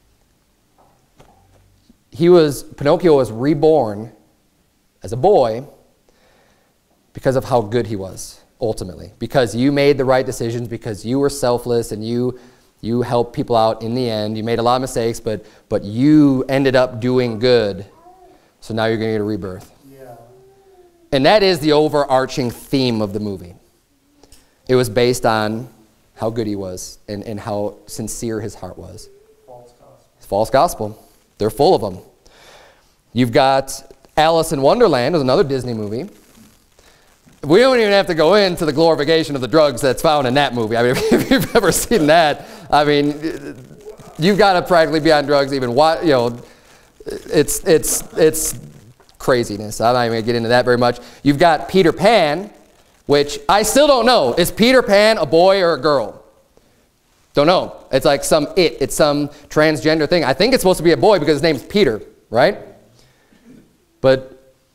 he was, Pinocchio was reborn as a boy because of how good he was. ultimately, because you made the right decisions, because you were selfless and you you helped people out in the end. You made a lot of mistakes, but but you ended up doing good. So now you're going to get a rebirth. Yeah. And that is the overarching theme of the movie. It was based on how good he was and, and how sincere his heart was. False gospel. It's false gospel. They're full of them. You've got Alice in Wonderland, is another Disney movie. We don't even have to go into the glorification of the drugs that's found in that movie. I mean, if you've ever seen that, I mean, you've got to practically be on drugs even. What, you know, it's it's it's craziness. I'm not even going to get into that very much. You've got Peter Pan, which I still don't know. Is Peter Pan a boy or a girl? Don't know. It's like some it. It's some transgender thing. I think it's supposed to be a boy because his name's Peter, right? But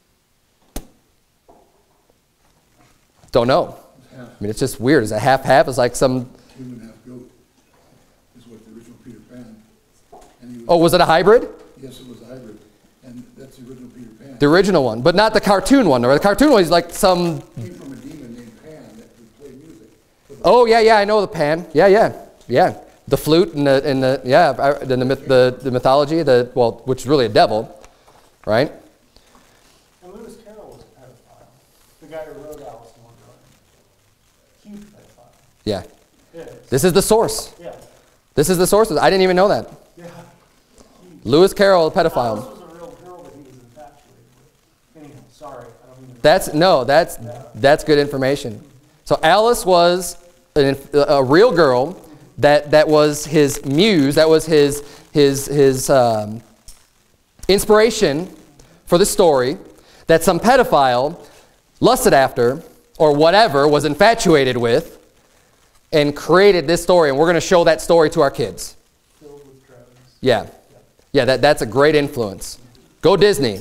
don't know. I mean, it's just weird. Is it half-half? It's like some... Human half goat is what the original Peter Pan. And he was, Oh, was it a hybrid? yes, it was a hybrid. And that's the original Peter Pan. The original one, but not the cartoon one. Or the cartoon one is like some... Came from a demon named Pan that would play music. Oh, yeah, yeah, I know the Pan. Yeah, yeah, yeah. The flute and the, and the yeah, I- the, the, myth, the, the mythology, the well, which is really a devil, right? And Lewis Carroll was a pedophile. The guy who wrote Alice in Wonderland. Huge pedophile. Yeah. Yeah. This is the source. Yeah. This is the source. I didn't even know that. Yeah. Lewis Carroll, a Alice pedophile. was a real girl that he was infatuated with. Anyhow, sorry, I don't mean to... That's, no, that's, that's good information. So Alice was an, a real girl that, that was his muse, that was his, his, his um, inspiration for the story, that some pedophile lusted after, or whatever, was infatuated with, and created this story. And we're going to show that story to our kids. Filled with drugs. Yeah. Yeah, that, that's a great influence. Go Disney.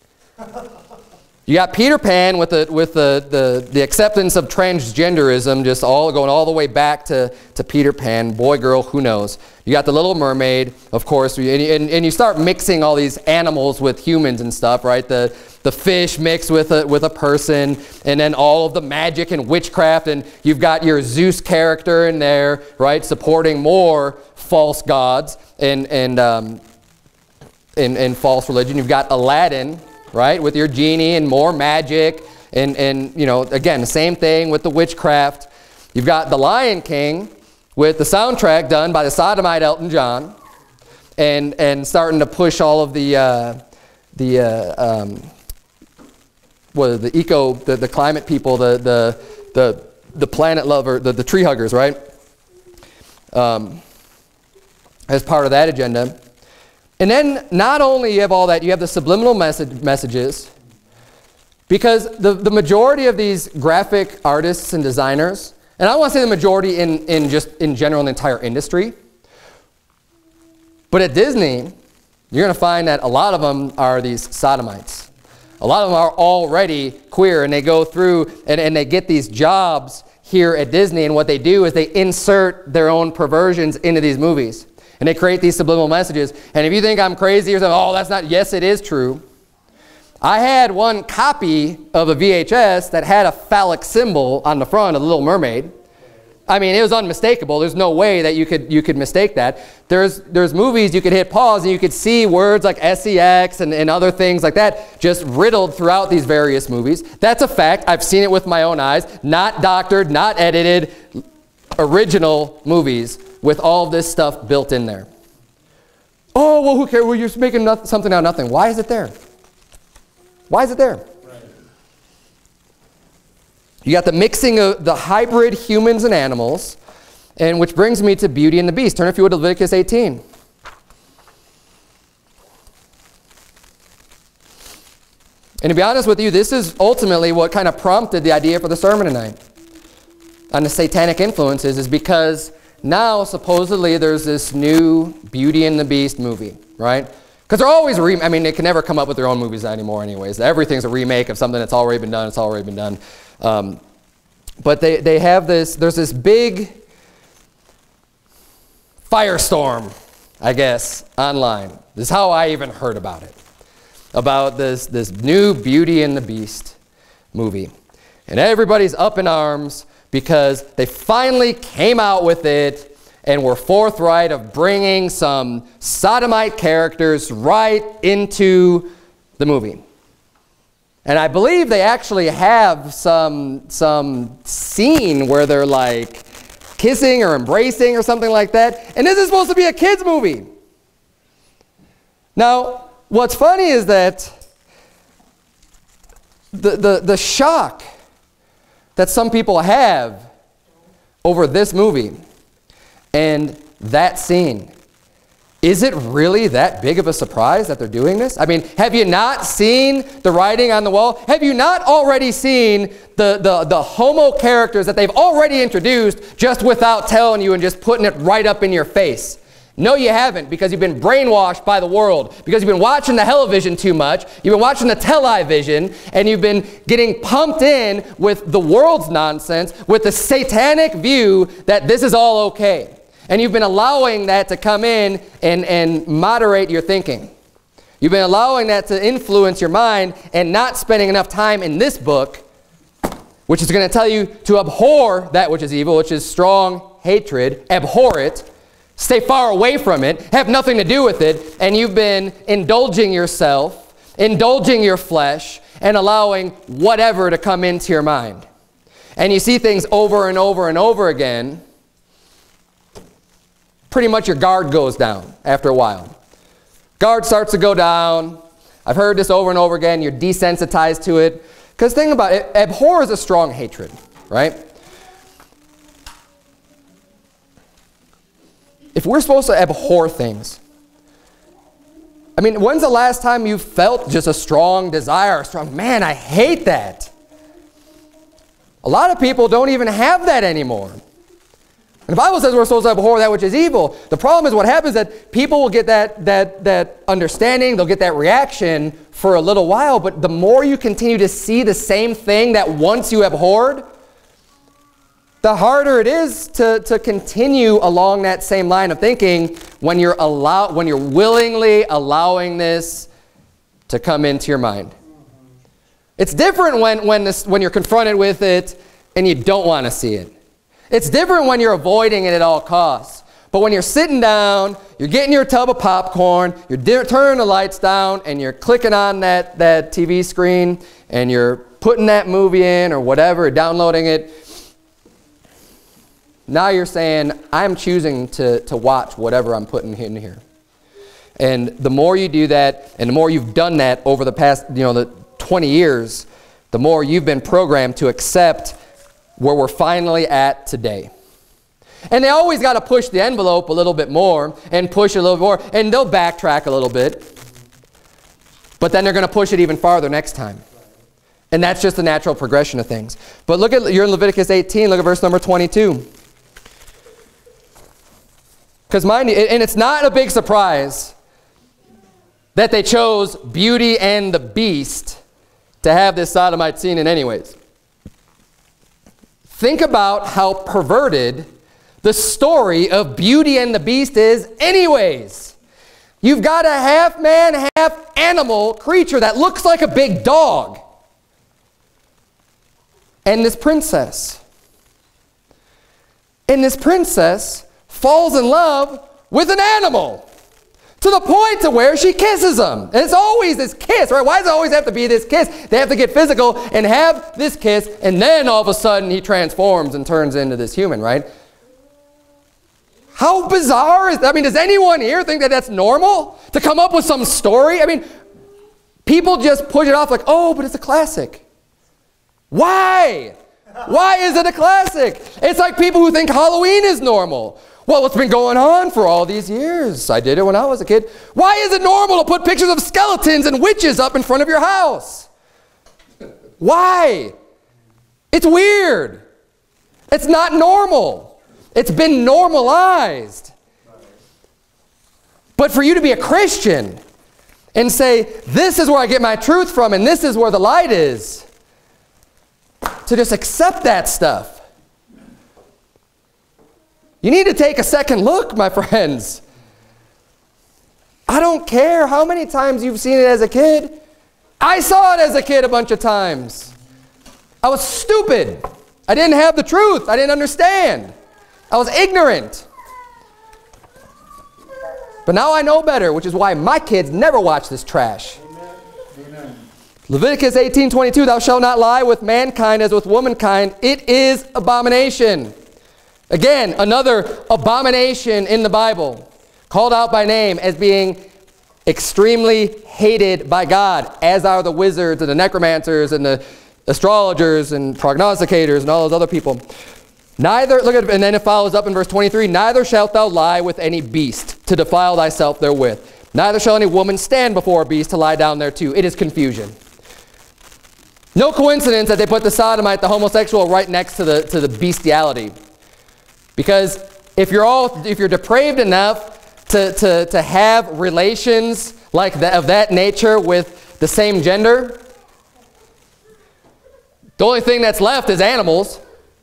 You got Peter Pan with the with the, the, the acceptance of transgenderism, just all going all the way back to, to Peter Pan, boy, girl, who knows. You got the Little Mermaid, of course, and, and, and you start mixing all these animals with humans and stuff, right? The, the fish mixed with a, with a person, and then all of the magic and witchcraft, and you've got your Zeus character in there, right, supporting more false gods and, and, um, and, and false religion. You've got Aladdin, right, with your genie and more magic, and, and, you know, again, the same thing with the witchcraft. You've got The Lion King with the soundtrack done by the sodomite Elton John, and, and starting to push all of the, uh, the, uh, um, what, the eco, the, the climate people, the, the, the, the planet lover, the, the tree huggers, right, um, as part of that agenda. And then not only you have all that, you have the subliminal message, messages, because the, the majority of these graphic artists and designers, and I want to say the majority in, in just in general in the entire industry, but at Disney, you're going to find that a lot of them are these sodomites. A lot of them are already queer, and they go through and, and they get these jobs here at Disney, and what they do is they insert their own perversions into these movies. And they create these subliminal messages. And if you think I'm crazy or something, oh, that's not, yes, it is true. I had one copy of a V H S that had a phallic symbol on the front of The Little Mermaid. I mean, it was unmistakable. There's no way that you could, you could mistake that. There's, there's movies you could hit pause and you could see words like S E X and, and other things like that just riddled throughout these various movies. That's a fact. I've seen it with my own eyes. Not doctored, not edited, original movies with all this stuff built in there. Oh, well, who cares? Well, you're making nothing, something out of nothing. Why is it there? Why is it there? Right. You got the mixing of the hybrid humans and animals, and which brings me to Beauty and the Beast. Turn, if you would, to Leviticus eighteen. And to be honest with you, this is ultimately what kind of prompted the idea for the sermon tonight on the satanic influences, is because now, supposedly, there's this new Beauty and the Beast movie, right? Because they're always, re I mean, they can never come up with their own movies anymore anyways. Everything's a remake of something that's already been done. It's already been done. Um, but they, they have this, there's this big firestorm, I guess, online. This is how I even heard about it. About this, this new Beauty and the Beast movie. And everybody's up in arms because they finally came out with it and were forthright of bringing some sodomite characters right into the movie. And I believe they actually have some, some scene where they're like kissing or embracing or something like that. And this is supposed to be a kid's movie. Now, what's funny is that the, the, the shock that some people have over this movie and that scene, is it really that big of a surprise that they're doing this? I mean, have you not seen the writing on the wall? Have you not already seen the, the, the homo characters that they've already introduced just without telling you and just putting it right up in your face? No, you haven't, because you've been brainwashed by the world, because you've been watching the television too much, you've been watching the television, and you've been getting pumped in with the world's nonsense, with the satanic view that this is all okay. And you've been allowing that to come in and, and moderate your thinking. You've been allowing that to influence your mind and not spending enough time in this book, which is going to tell you to abhor that which is evil, which is strong hatred, abhor it, stay far away from it, have nothing to do with it, and you've been indulging yourself, indulging your flesh, and allowing whatever to come into your mind. And you see things over and over and over again. Pretty much your guard goes down after a while. Guard starts to go down. I've heard this over and over again. You're desensitized to it. Because think about it, abhor is a strong hatred, right? If we're supposed to abhor things, I mean, when's the last time you felt just a strong desire, a strong, man, I hate that. A lot of people don't even have that anymore. And the Bible says we're supposed to abhor that which is evil. The problem is what happens is that people will get that, that, that understanding, they'll get that reaction for a little while, but the more you continue to see the same thing that once you abhorred, the harder it is to, to continue along that same line of thinking when you're, allow, when you're willingly allowing this to come into your mind. It's different when, when, this, when you're confronted with it and you don't want to see it. It's different when you're avoiding it at all costs. But when you're sitting down, you're getting your tub of popcorn, you're turning the lights down, and you're clicking on that, that T V screen, and you're putting that movie in or whatever, downloading it, now you're saying, I'm choosing to, to watch whatever I'm putting in here. And the more you do that, and the more you've done that over the past, you know, the twenty years, the more you've been programmed to accept where we're finally at today. And they always got to push the envelope a little bit more, and push a little more, and they'll backtrack a little bit. But then they're going to push it even farther next time. And that's just the natural progression of things. But look at, you're in Leviticus eighteen, look at verse number twenty-two. Because mind you, and it's not a big surprise that they chose Beauty and the Beast to have this sodomite scene in anyways. Think about how perverted the story of Beauty and the Beast is anyways. You've got a half man, half animal creature that looks like a big dog. And this princess. And this princess falls in love with an animal to the point to where she kisses him. And it's always this kiss, right? Why does it always have to be this kiss? They have to get physical and have this kiss, and then all of a sudden he transforms and turns into this human, right? How bizarre is that? I mean, does anyone here think that that's normal? To come up with some story? I mean, people just push it off like, oh, but it's a classic. Why? Why is it a classic? It's like people who think Halloween is normal. Well, it's been going on for all these years. I did it when I was a kid. Why is it normal to put pictures of skeletons and witches up in front of your house? Why? It's weird. It's not normal. It's been normalized. But for you to be a Christian and say, this is where I get my truth from and this is where the light is, to just accept that stuff. You need to take a second look, my friends. I don't care how many times you've seen it as a kid. I saw it as a kid a bunch of times. I was stupid. I didn't have the truth. I didn't understand. I was ignorant. But now I know better, which is why my kids never watch this trash. Amen. Leviticus eighteen twenty-two, thou shalt not lie with mankind as with womankind. It is abomination. Again, another abomination in the Bible, called out by name as being extremely hated by God, as are the wizards and the necromancers and the astrologers and prognosticators and all those other people. Neither, look at, and then it follows up in verse twenty-three, neither shalt thou lie with any beast to defile thyself therewith. Neither shall any woman stand before a beast to lie down thereto. It is confusion. No coincidence that they put the sodomite, the homosexual, right next to the, to the bestiality. Because if you're all, if you're depraved enough to, to, to have relations like that, of that nature with the same gender, the only thing that's left is animals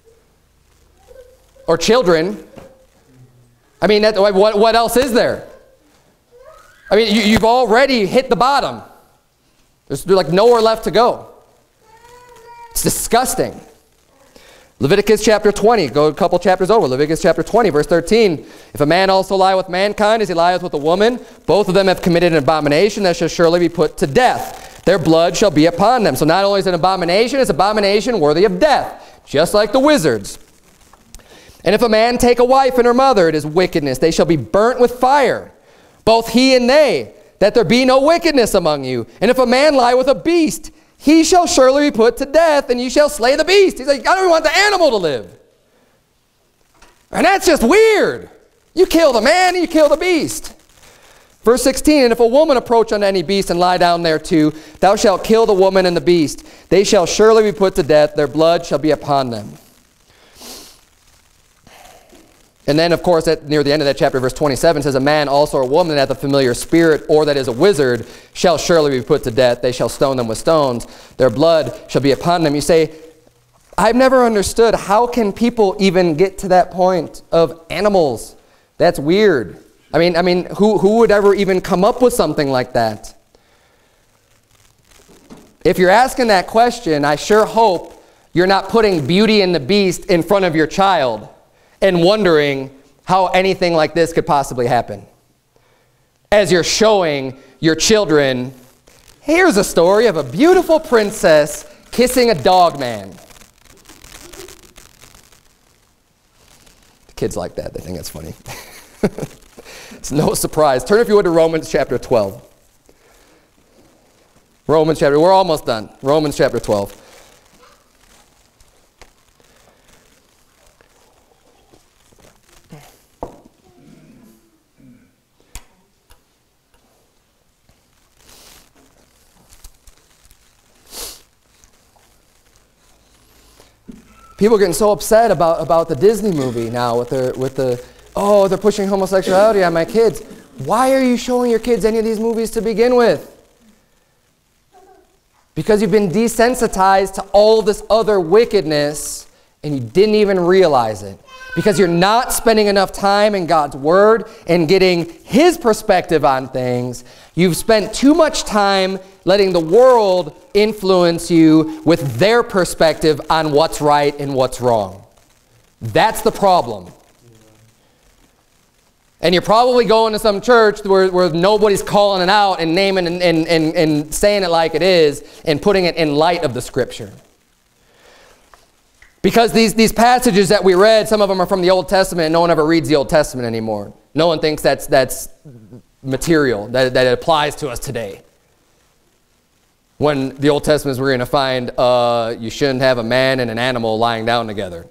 or children. I mean, that, what, what else is there? I mean, you, you've already hit the bottom. There's like nowhere left to go. It's disgusting. Leviticus chapter twenty, go a couple chapters over. Leviticus chapter twenty, verse thirteen. If a man also lie with mankind as he lieth with a woman, both of them have committed an abomination that shall surely be put to death. Their blood shall be upon them. So not only is it an abomination, it's an abomination worthy of death, just like the wizards. And if a man take a wife and her mother, it is wickedness. They shall be burnt with fire, both he and they, that there be no wickedness among you. And if a man lie with a beast, he shall surely be put to death, and you shall slay the beast. He's like, I don't even want the animal to live. And that's just weird. You kill the man, and you kill the beast. Verse sixteen, and if a woman approach unto any beast and lie down thereto, thou shalt kill the woman and the beast. They shall surely be put to death. Their blood shall be upon them. And then, of course, at near the end of that chapter, verse twenty-seven says, a man also or a woman that hath a familiar spirit or that is a wizard shall surely be put to death. They shall stone them with stones. Their blood shall be upon them. You say, I've never understood, how can people even get to that point of animals? That's weird. I mean, I mean, who, who would ever even come up with something like that? If you're asking that question, I sure hope you're not putting Beauty and the Beast in front of your child and wondering how anything like this could possibly happen. As you're showing your children, here's a story of a beautiful princess kissing a dog man. The kids like that. They think that's funny. It's no surprise. Turn, if you would, to Romans chapter twelve. Romans chapter, we're almost done. Romans chapter twelve. People are getting so upset about, about the Disney movie now with the, with the, oh, they're pushing homosexuality on my kids. Why are you showing your kids any of these movies to begin with? Because you've been desensitized to all this other wickedness and you didn't even realize it. Because you're not spending enough time in God's Word and getting His perspective on things. You've spent too much time letting the world influence you with their perspective on what's right and what's wrong. That's the problem. And you're probably going to some church where, where nobody's calling it out and naming and, and, and, and saying it like it is and putting it in light of the Scripture. Because these, these passages that we read, some of them are from the Old Testament, and no one ever reads the Old Testament anymore. No one thinks that's, that's material, that, that it applies to us today. When the Old Testament is, we're going to find uh, you shouldn't have a man and an animal lying down together.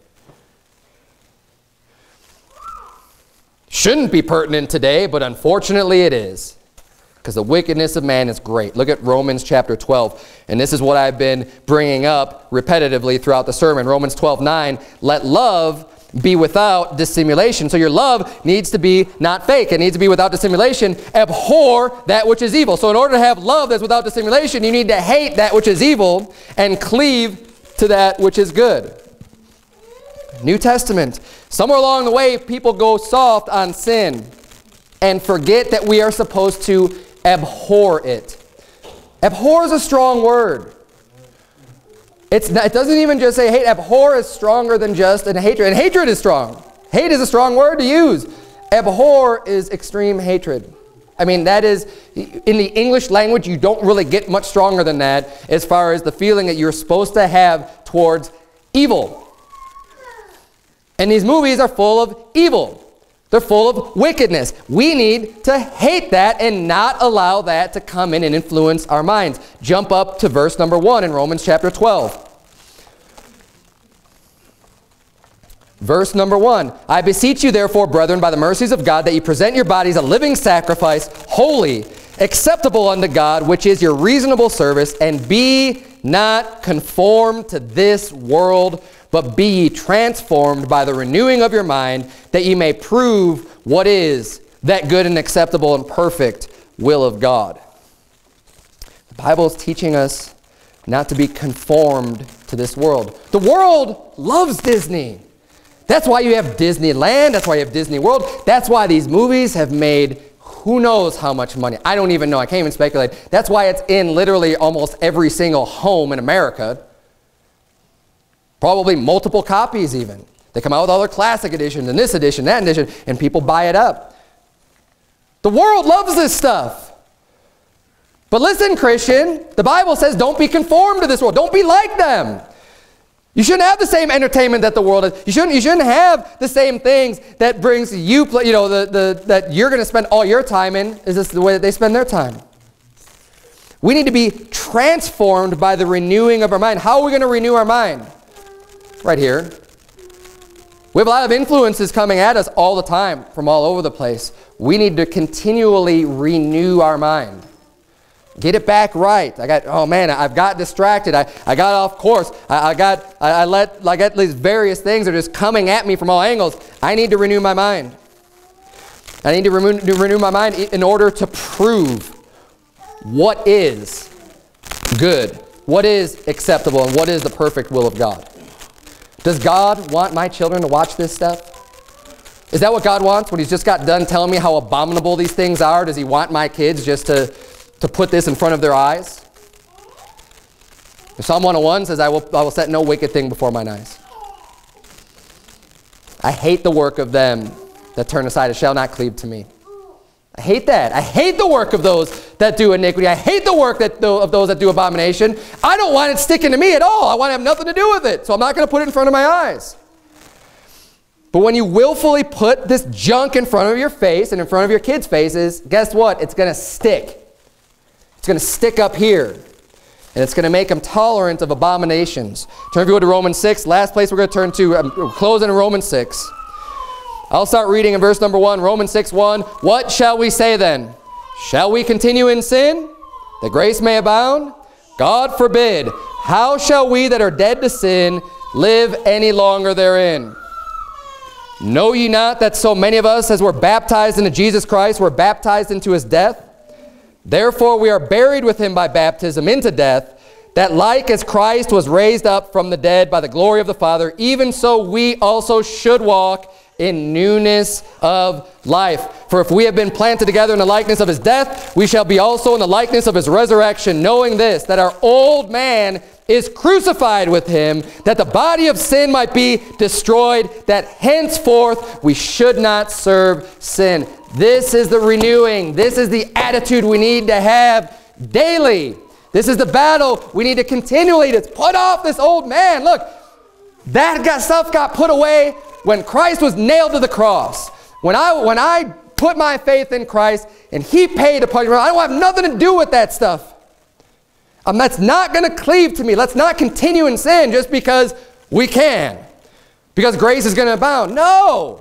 Shouldn't be pertinent today, but unfortunately it is. Because the wickedness of man is great. Look at Romans chapter twelve. And this is what I've been bringing up repetitively throughout the sermon. Romans twelve nine, let love be without dissimulation. So your love needs to be not fake. It needs to be without dissimulation. Abhor that which is evil. So in order to have love that's without dissimulation, you need to hate that which is evil and cleave to that which is good. New Testament. Somewhere along the way, people go soft on sin and forget that we are supposed to abhor it. Abhor is a strong word. It's not, it doesn't even just say hate. Abhor is stronger than just and hatred. And hatred is strong. Hate is a strong word to use. Abhor is extreme hatred. I mean, that is, in the English language, you don't really get much stronger than that as far as the feeling that you're supposed to have towards evil. And these movies are full of evil. They're full of wickedness. We need to hate that and not allow that to come in and influence our minds. Jump up to verse number one in Romans chapter twelve. Verse number one, I beseech you therefore, brethren, by the mercies of God, that you present your bodies a living sacrifice, holy, acceptable unto God, which is your reasonable service, and be not conformed to this world, but be ye transformed by the renewing of your mind, that ye may prove what is that good and acceptable and perfect will of God. The Bible is teaching us not to be conformed to this world. The world loves Disney. That's why you have Disneyland. That's why you have Disney World. That's why these movies have made who knows how much money. I don't even know. I can't even speculate. That's why it's in literally almost every single home in America. Probably multiple copies even. They come out with all their classic editions and this edition, that edition, and people buy it up. The world loves this stuff. But listen, Christian, the Bible says don't be conformed to this world. Don't be like them. You shouldn't have the same entertainment that the world has. You shouldn't, you shouldn't have the same things that brings you, you know, the, the, that you're going to spend all your time in. Is this the way that they spend their time? We need to be transformed by the renewing of our mind. How are we going to renew our mind? Right here. We have a lot of influences coming at us all the time from all over the place. We need to continually renew our mind. Get it back right. I got, oh man, I've got distracted. I, I got off course. I, I got, I, I let, I got these various things that are just coming at me from all angles. I need to renew my mind. I need to renew, to renew my mind in order to prove what is good, what is acceptable, and what is the perfect will of God. Does God want my children to watch this stuff? Is that what God wants when he's just got done telling me how abominable these things are? Does he want my kids just to to put this in front of their eyes? Psalm one oh one says, I will, I will set no wicked thing before mine eyes. I hate the work of them that turn aside and shall not cleave to me. I hate that. I hate the work of those that do iniquity. I hate the work that, of those that do abomination. I don't want it sticking to me at all. I want to have nothing to do with it. So I'm not going to put it in front of my eyes. But when you willfully put this junk in front of your face and in front of your kids' faces, guess what? It's going to stick. It's going to stick up here. And it's going to make them tolerant of abominations. Turn if you go to Romans six. Last place we're going to turn to. Um, we're closing in Romans six. I'll start reading in verse number one. Romans six one. What shall we say then? Shall we continue in sin, that grace may abound? God forbid. How shall we that are dead to sin live any longer therein? Know ye not that so many of us as were baptized into Jesus Christ were baptized into his death? Therefore we are buried with him by baptism into death, that like as Christ was raised up from the dead by the glory of the Father, even so we also should walk in newness of life. For if we have been planted together in the likeness of his death, we shall be also in the likeness of his resurrection, knowing this, that our old man is crucified with him, that the body of sin might be destroyed, that henceforth we should not serve sin. This is the renewing. This is the attitude we need to have daily. This is the battle we need to continually to put off this old man. Look, that got, stuff got put away when Christ was nailed to the cross. When I, when I put my faith in Christ and he paid a punishment, I don't have nothing to do with that stuff. Um, that's not going to cleave to me. Let's not continue in sin just because we can. Because grace is going to abound. No.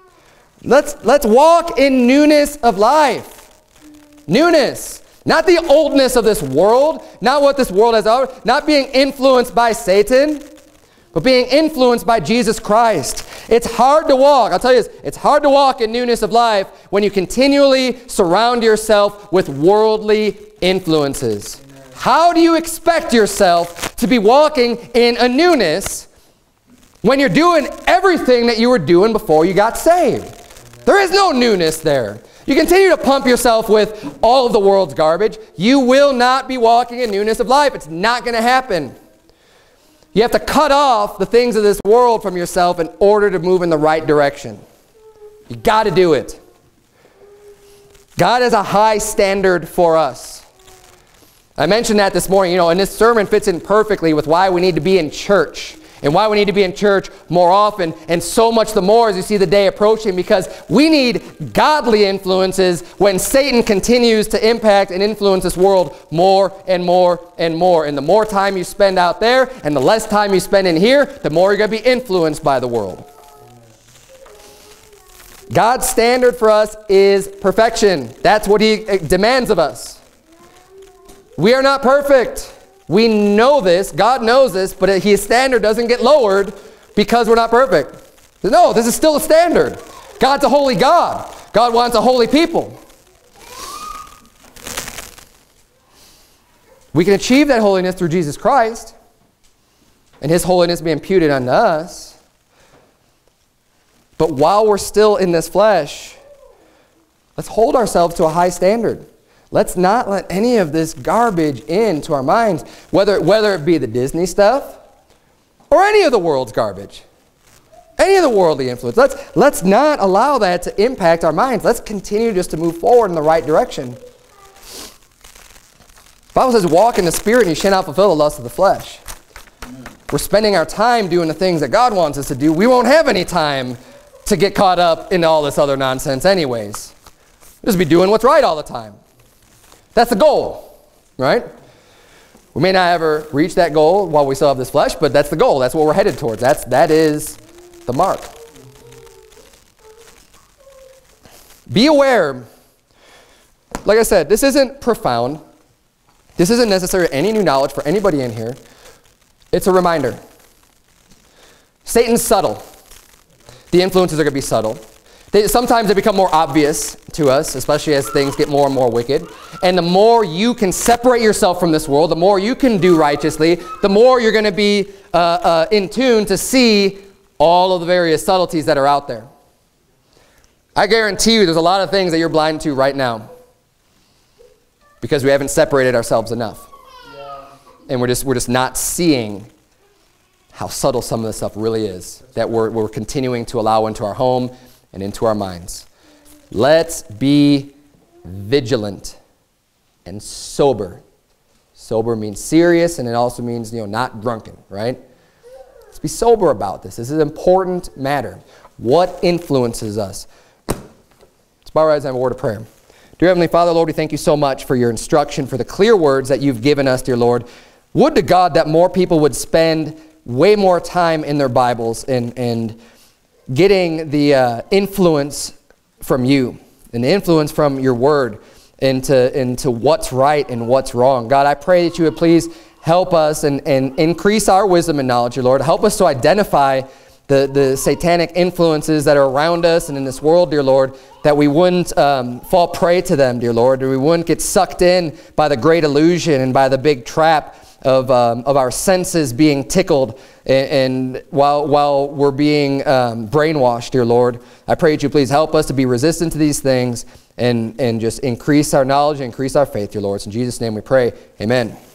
Let's, let's walk in newness of life. Newness. Not the oldness of this world. Not what this world has offered. Not being influenced by Satan. But being influenced by Jesus Christ. It's hard to walk. I'll tell you this. It's hard to walk in newness of life when you continually surround yourself with worldly influences. How do you expect yourself to be walking in a newness when you're doing everything that you were doing before you got saved? There is no newness there. You continue to pump yourself with all of the world's garbage. You will not be walking in newness of life. It's not going to happen. You have to cut off the things of this world from yourself in order to move in the right direction. You got to do it. God has a high standard for us. I mentioned that this morning, you know, and this sermon fits in perfectly with why we need to be in church and why we need to be in church more often, and so much the more as you see the day approaching, because we need godly influences when Satan continues to impact and influence this world more and more and more. And the more time you spend out there and the less time you spend in here, the more you're going to be influenced by the world. God's standard for us is perfection. That's what he demands of us. We are not perfect. We know this. God knows this, but his standard doesn't get lowered because we're not perfect. No, this is still a standard. God's a holy God. God wants a holy people. We can achieve that holiness through Jesus Christ, and his holiness be imputed unto us. But while we're still in this flesh, let's hold ourselves to a high standard. Let's not let any of this garbage into our minds, whether, whether it be the Disney stuff or any of the world's garbage, any of the worldly influence. Let's, let's not allow that to impact our minds. Let's continue just to move forward in the right direction. The Bible says, walk in the Spirit and you shall not fulfill the lust of the flesh. Amen. We're spending our time doing the things that God wants us to do. We won't have any time to get caught up in all this other nonsense anyways. We'll just be doing what's right all the time. That's the goal, right? We may not ever reach that goal while we still have this flesh, but that's the goal. That's what we're headed towards. That's, that is the mark. Be aware. Like I said, this isn't profound. This isn't necessarily any new knowledge for anybody in here. It's a reminder. Satan's subtle. The influences are going to be subtle. They, sometimes they become more obvious to us, especially as things get more and more wicked. And the more you can separate yourself from this world, the more you can do righteously, the more you're going to be uh, uh, in tune to see all of the various subtleties that are out there. I guarantee you there's a lot of things that you're blind to right now because we haven't separated ourselves enough. Yeah. And we're just, we're just not seeing how subtle some of this stuff really is that we're, we're continuing to allow into our home and into our minds. Let's be vigilant and sober. Sober means serious, and it also means, you know, not drunken, right? Let's be sober about this. This is an important matter. What influences us? Let's bow our eyes and have a word of prayer. Dear Heavenly Father, Lord, we thank you so much for your instruction, for the clear words that you've given us, dear Lord. Would to God that more people would spend way more time in their Bibles and, and getting the uh, influence from you and the influence from your word into, into what's right and what's wrong. God, I pray that you would please help us and, and increase our wisdom and knowledge, dear Lord. Help us to identify the, the satanic influences that are around us and in this world, dear Lord, that we wouldn't um, fall prey to them, dear Lord, or we wouldn't get sucked in by the great illusion and by the big trap of, um, of our senses being tickled and, and while, while we're being um, brainwashed, dear Lord. I pray that you please help us to be resistant to these things and, and just increase our knowledge and increase our faith, dear Lord. It's in Jesus' name we pray. Amen.